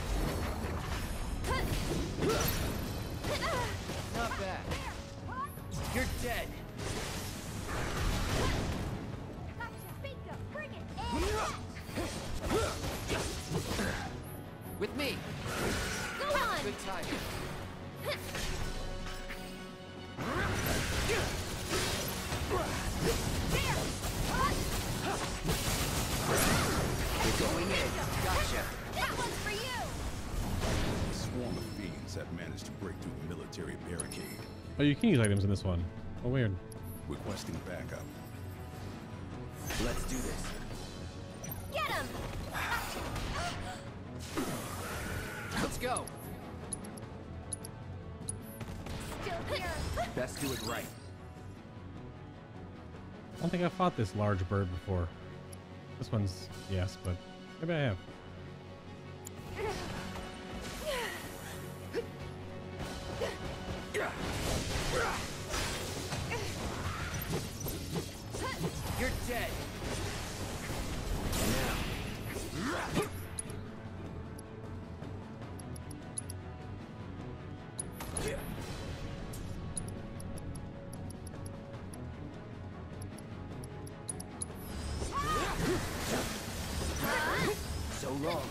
Not bad. You're dead. With me. Go on. Good time. You're going in. Gotcha. That one's for you. A swarm of fiends have managed to break through the military barricade. oh, you can use items in this one. Oh, weird. Requesting backup. Let's do this. Get him. Let's go. Still here. Best do it right. I don't think I fought this large bird before. This one's yes, but maybe I have. You're dead. Now. So long.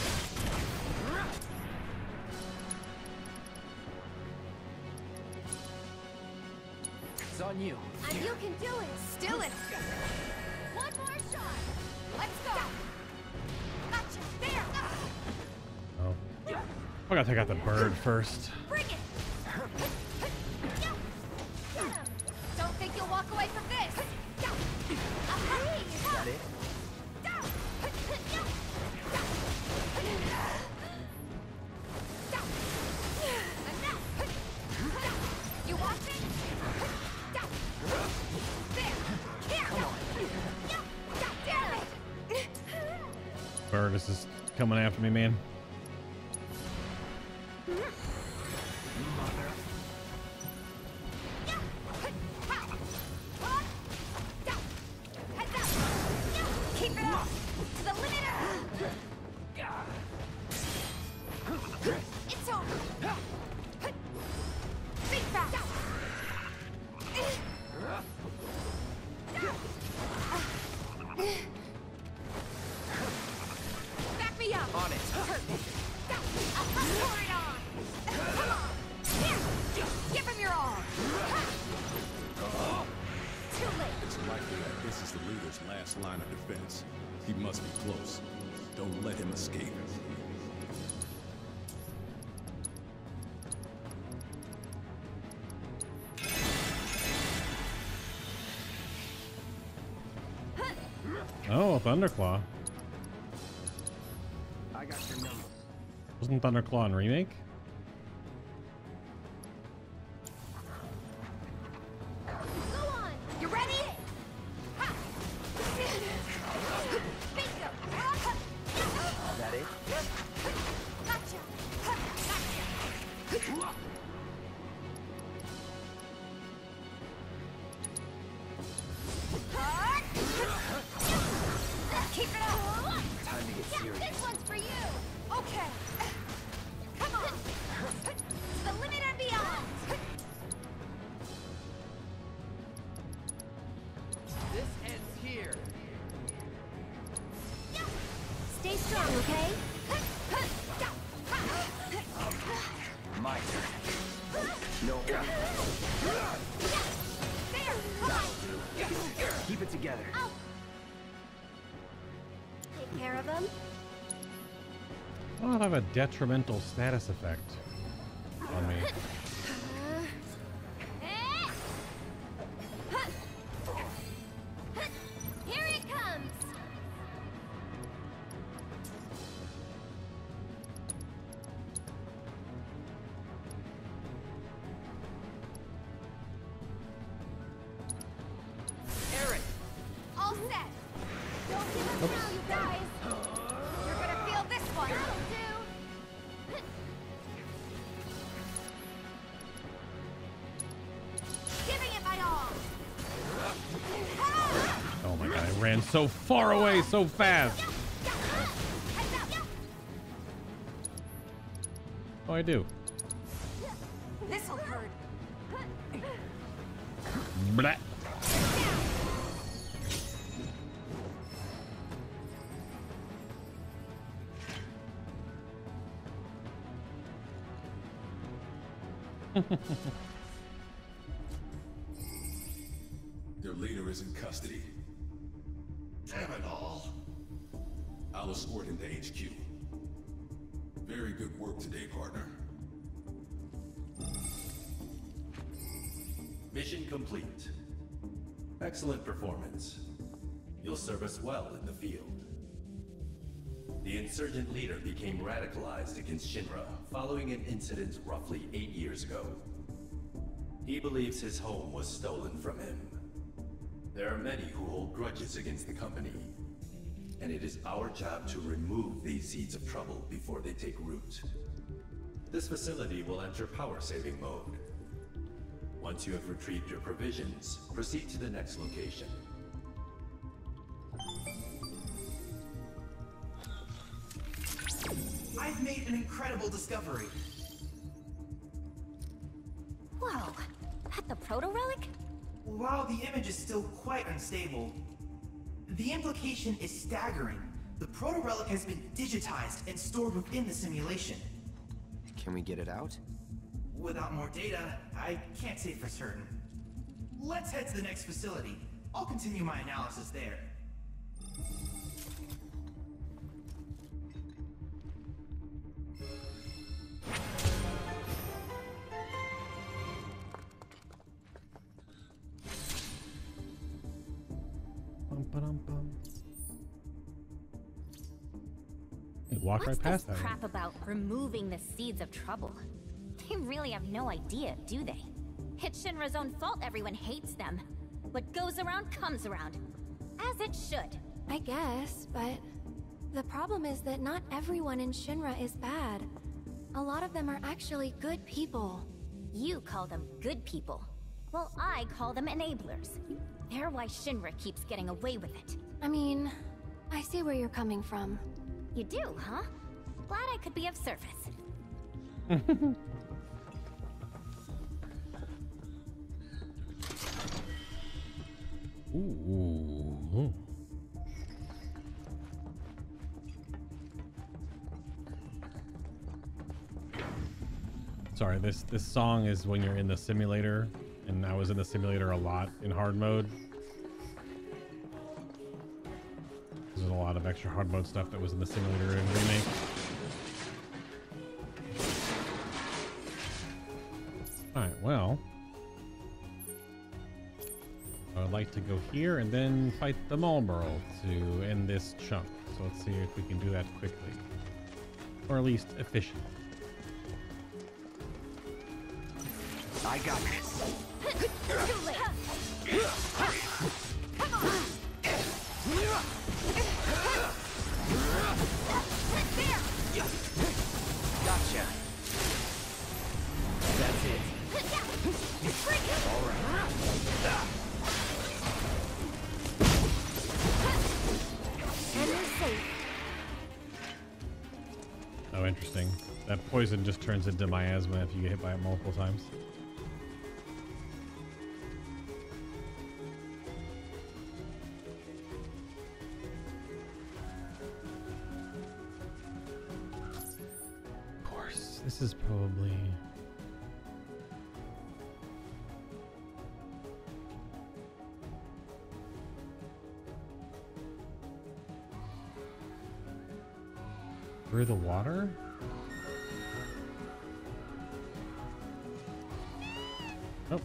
It's on you. And you can do it. Still it. One more shot. Let's go. Gotcha. There. Oh. I gotta take out the bird first. Bring it. Don't think you'll walk away from this. Got it? You want me? There. Here. Damn it. Bird, this is coming after me, man. Keep it up to the limit. It's over. Think fast. Back me up. On it. Perfect. Pour it on. Come on. Here. Give him your all. Too late. It's likely that this is the leader's last line of defense. He must be close. Don't let him escape. Oh, a Thunderclaw. I got your number. Wasn't Thunderclaw in Remake? Go on! You ready? Ha! Bingo! That it? Gotcha! Gotcha! Keep it up! Time to get Yeah, serious. this one's for you! Okay! Come on! To the limit and beyond! This ends here. Stay strong, okay? My turn. No. There! Come on! Keep it together. Out! Take care of him. Well, I have a detrimental status effect on me. Here it comes! Eric! All set! Don't give up now, you guys! You're gonna feel this one! That'll do! Giving it my all! Oh my god, I ran so far away so fast. Oh, I do. This'll hurt. Blah. Their leader is in custody. Damn it all. I'll escort him to H Q. Very good work today, partner. Mission complete. Excellent performance. You'll serve us well in the field. The insurgent leader became radicalized against Shinra following an incident roughly eight years ago. He believes his home was stolen from him. There are many who hold grudges against the company, and it is our job to remove these seeds of trouble before they take root. This facility will enter power-saving mode. Once you have retrieved your provisions, proceed to the next location. I've made an incredible discovery. Whoa! That the proto-relic? While the image is still quite unstable, the implication is staggering. The proto-relic has been digitized and stored within the simulation. Can we get it out? Without more data, I can't say for certain. Let's head to the next facility. I'll continue my analysis there. Bum, ba-dum, bum. Hey, walk What's right past this that. crap about removing the seeds of trouble? They really have no idea, do they? It's Shinra's own fault everyone hates them. What goes around comes around. As it should. I guess, but the problem is that not everyone in Shinra is bad. A lot of them are actually good people. You call them good people. Well, I call them enablers. They're why Shinra keeps getting away with it. I mean, I see where you're coming from. You do, huh? Glad I could be of service. Ooh. Sorry, this this song is when you're in the simulator, and I was in the simulator a lot in hard mode. There's a lot of extra hard mode stuff that was in the simulator in Remake. Alright, well. I would like to go here and then fight the Marlboro to end this chunk. So let's see if we can do that quickly. Or at least efficient. I got this. Too late. Come on. Gotcha. That's it. All right. And you're safe. Oh, interesting. That poison just turns into miasma if you get hit by it multiple times. Of course, this is probably... through the water? Oh.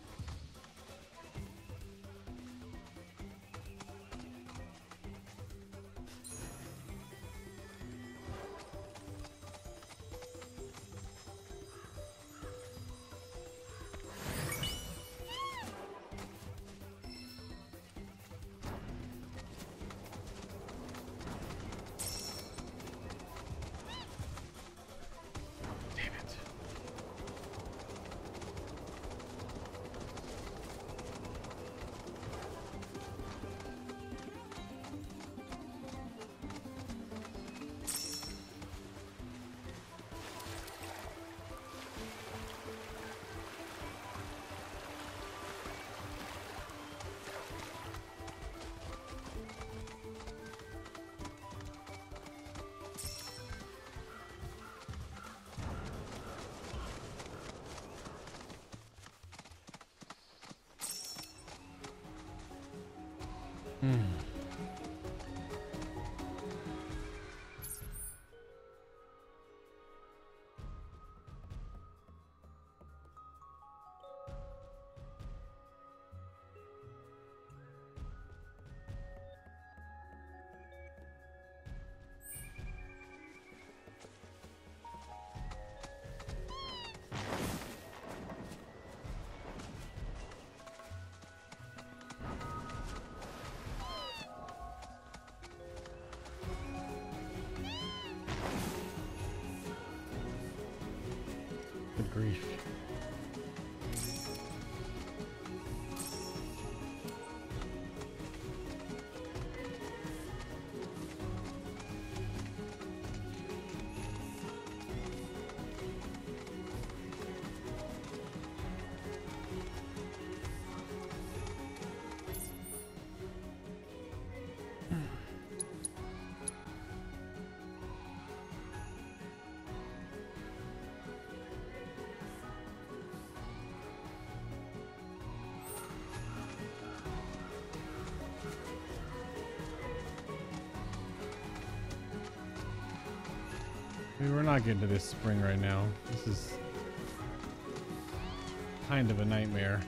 Hmm. Good grief. I mean, we're not getting to this spring right now. This is kind of a nightmare.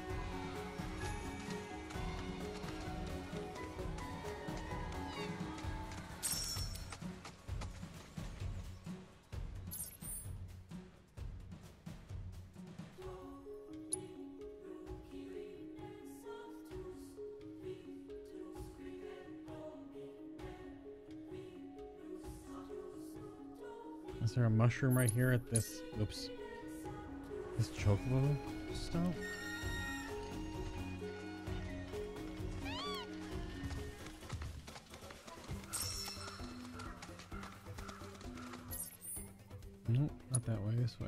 Is there a mushroom right here at this? Oops. This chocobo stop? Nope, not that way, this way.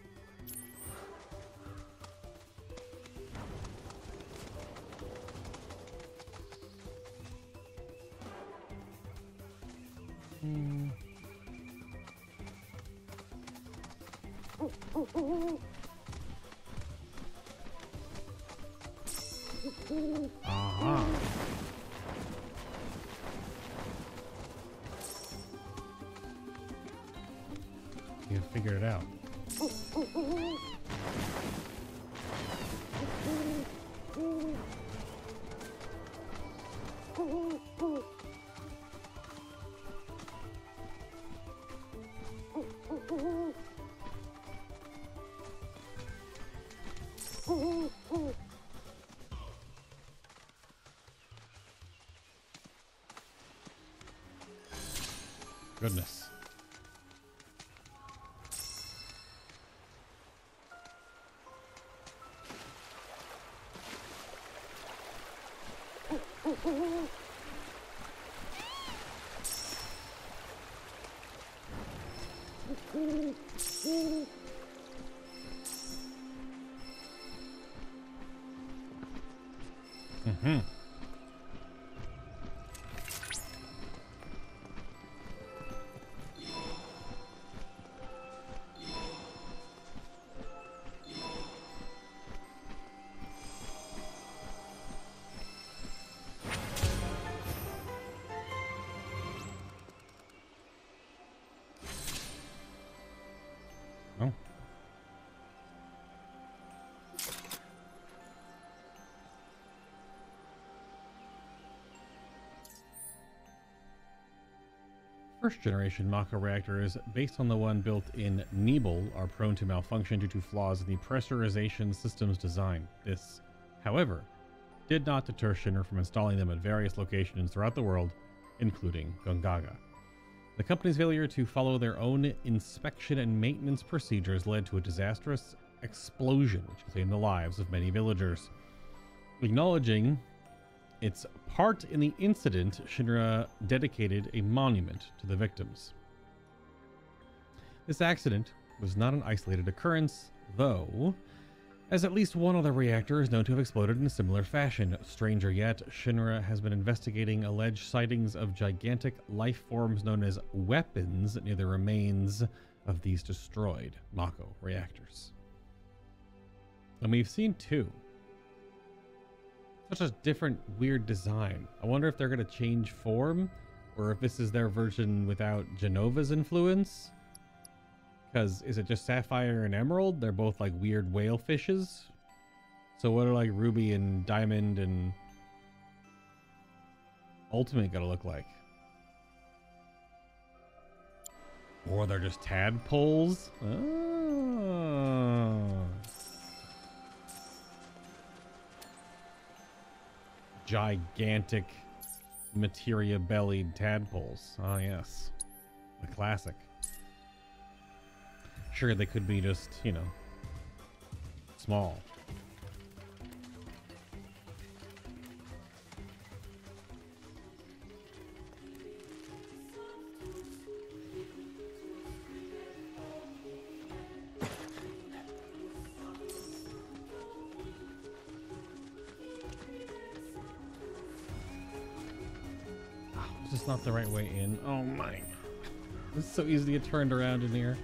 Hmm. Aha. You figured it out. Goodness. Mm-hmm. Oh. First generation Mako reactors, based on the one built in Nebel, are prone to malfunction due to flaws in the pressurization system's design. This, however, did not deter Shinra from installing them at various locations throughout the world, including Gongaga. The company's failure to follow their own inspection and maintenance procedures led to a disastrous explosion which claimed the lives of many villagers. Acknowledging its part in the incident, Shinra dedicated a monument to the victims. This accident was not an isolated occurrence, though, as at least one other reactor is known to have exploded in a similar fashion. Stranger yet, Shinra has been investigating alleged sightings of gigantic life forms known as weapons near the remains of these destroyed Mako reactors. And we've seen two. Such a different, weird design. I wonder if they're going to change form, or if this is their version without Genova's influence. Because is it just Sapphire and Emerald? They're both like weird whale fishes. So what are like Ruby and Diamond and Ultimate gonna look like? Or they're just tadpoles? Oh. Gigantic materia-bellied tadpoles. Ah, yes. The classic. Sure, they could be just, you know, small. This is not the right way in. Oh my. It's so easy to get turned around in here.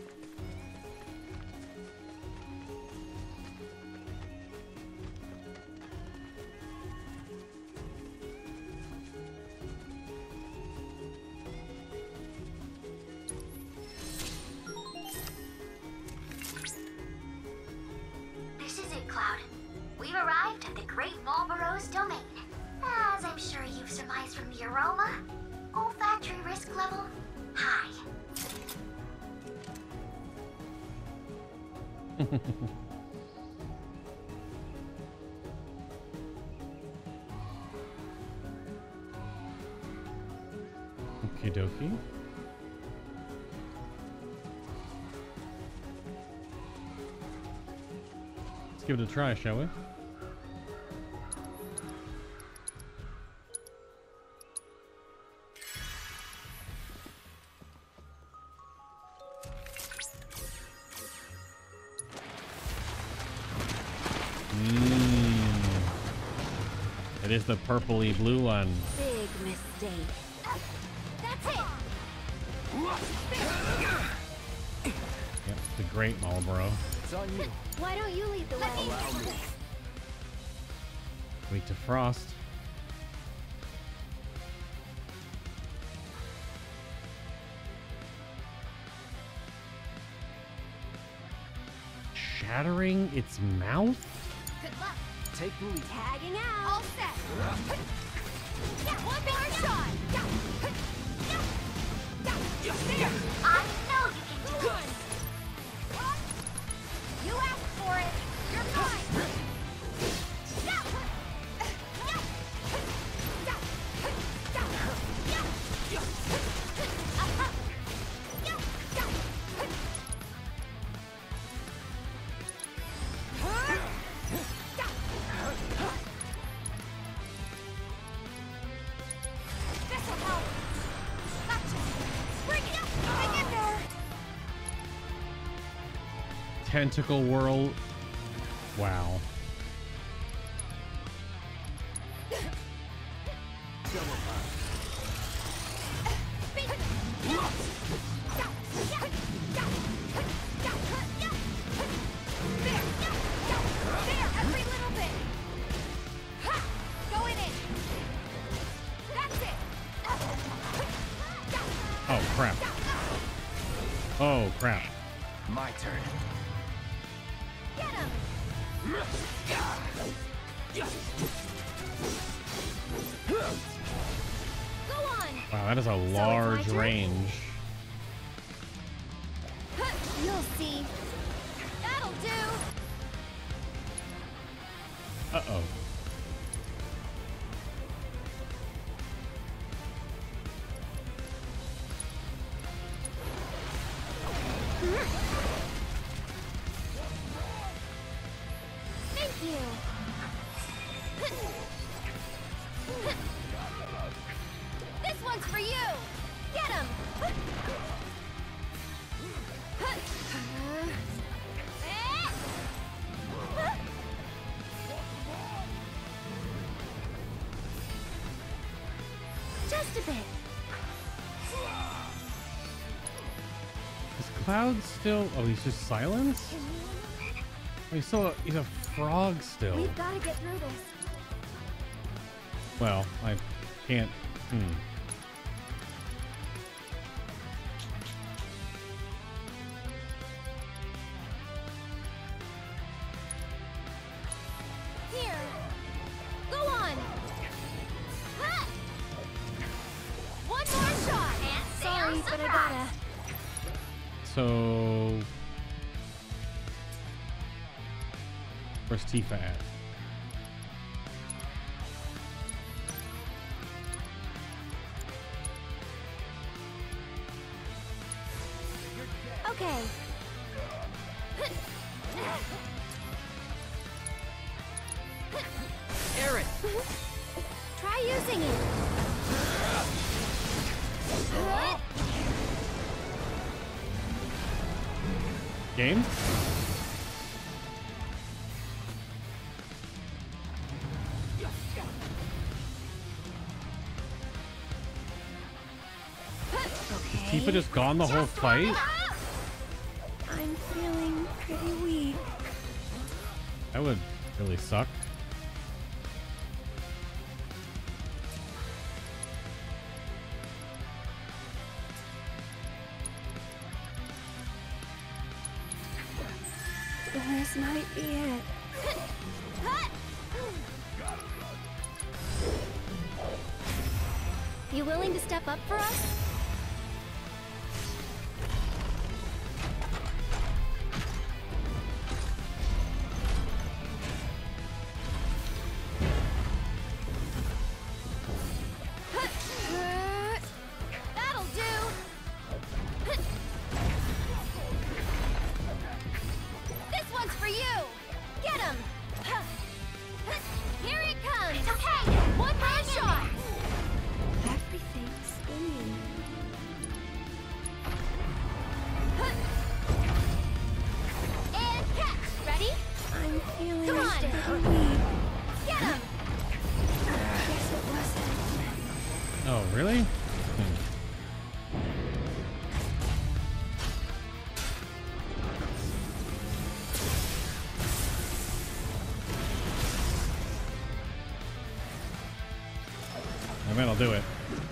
This is it, Cloud. We've arrived at the Great Marlboro's domain. As I'm sure you've surmised from the aroma, olfactory risk level high. Okie dokie. Let's give it a try, shall we? It is the purpley blue one. Big mistake. That's it. Yep, the Great Marlboro. It's on you. Why don't you lead the way? Allow me. Wait to frost. Shattering its mouth? Good luck. Take the lead. Tagging out. All set. Yeah, one big shot. Yeah. Yeah. Yeah. I know you can do it. tentacle whirl. Wow. Oh crap. Oh crap. My turn. Get him! Go on! Wow, that is a large turn? range. You'll see. That'll do! Uh-oh. Thank you! This one's for you! Get him! Just a bit. Is Cloud still... Oh, he's just silence? Oh, he's still a, he's a frog still. We've got to get through this. Well, I can't... Hmm. Here. Go on. Ha! One more shot. Sorry, but I gotta. So... Where's Tifa at? Okay. Aaron! Try using it. Game? Is Tifa just gone the whole fight? I'm feeling pretty weak. That would really suck. This might be it. You willing to step up for us? That'll do. This one's for you. Get him. Here it comes. It's okay. One more shot. Everything's spinning. And catch. Ready? I'm feeling Come on. Weak. Get him. Guess it wasn't. Oh, really? Hmm. I mean, I'll do it.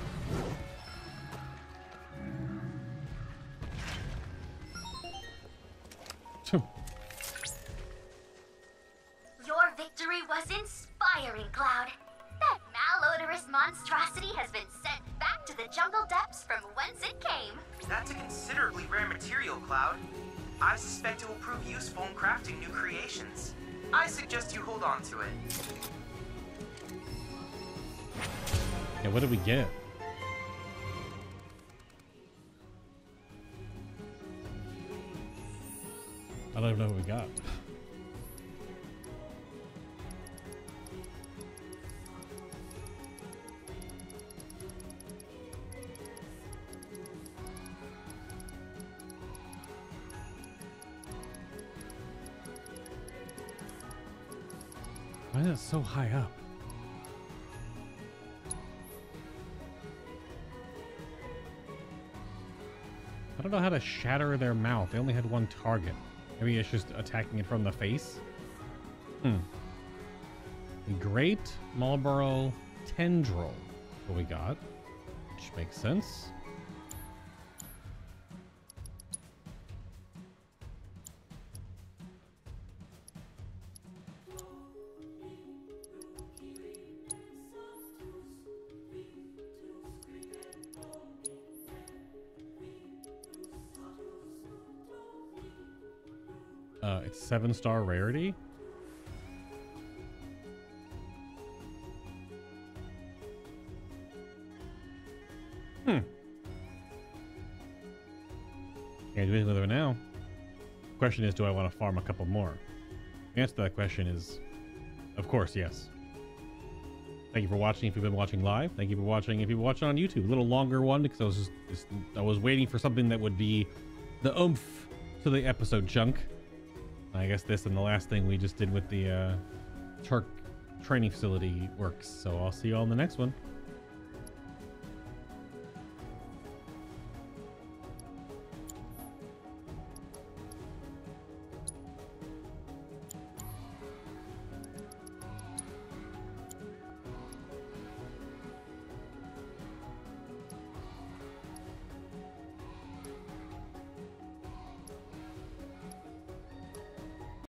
Your victory was inspiring, Cloud. That malodorous monstrosity has been sent back to the jungle depths from whence it came. That's a considerably rare material, Cloud. I suspect it will prove useful in crafting new creations. I suggest you hold on to it. Yeah, what did we get? I don't even know what we got. Why is it so high up? I don't know how to shatter their mouth. They only had one target. Maybe it's just attacking it from the face? Hmm. The Great Marlboro Tendril. What we got. Which makes sense. Uh, it's seven star rarity. Hmm. Can't do anything with it now. Question is, do I want to farm a couple more? The answer to that question is, of course, yes. Thank you for watching if you've been watching live. Thank you for watching if you've been watching on YouTube. A little longer one because I was just, just I was waiting for something that would be the oomph to the episode chunk. I guess this and the last thing we just did with the uh, Turk training facility works. So I'll see you all in the next one.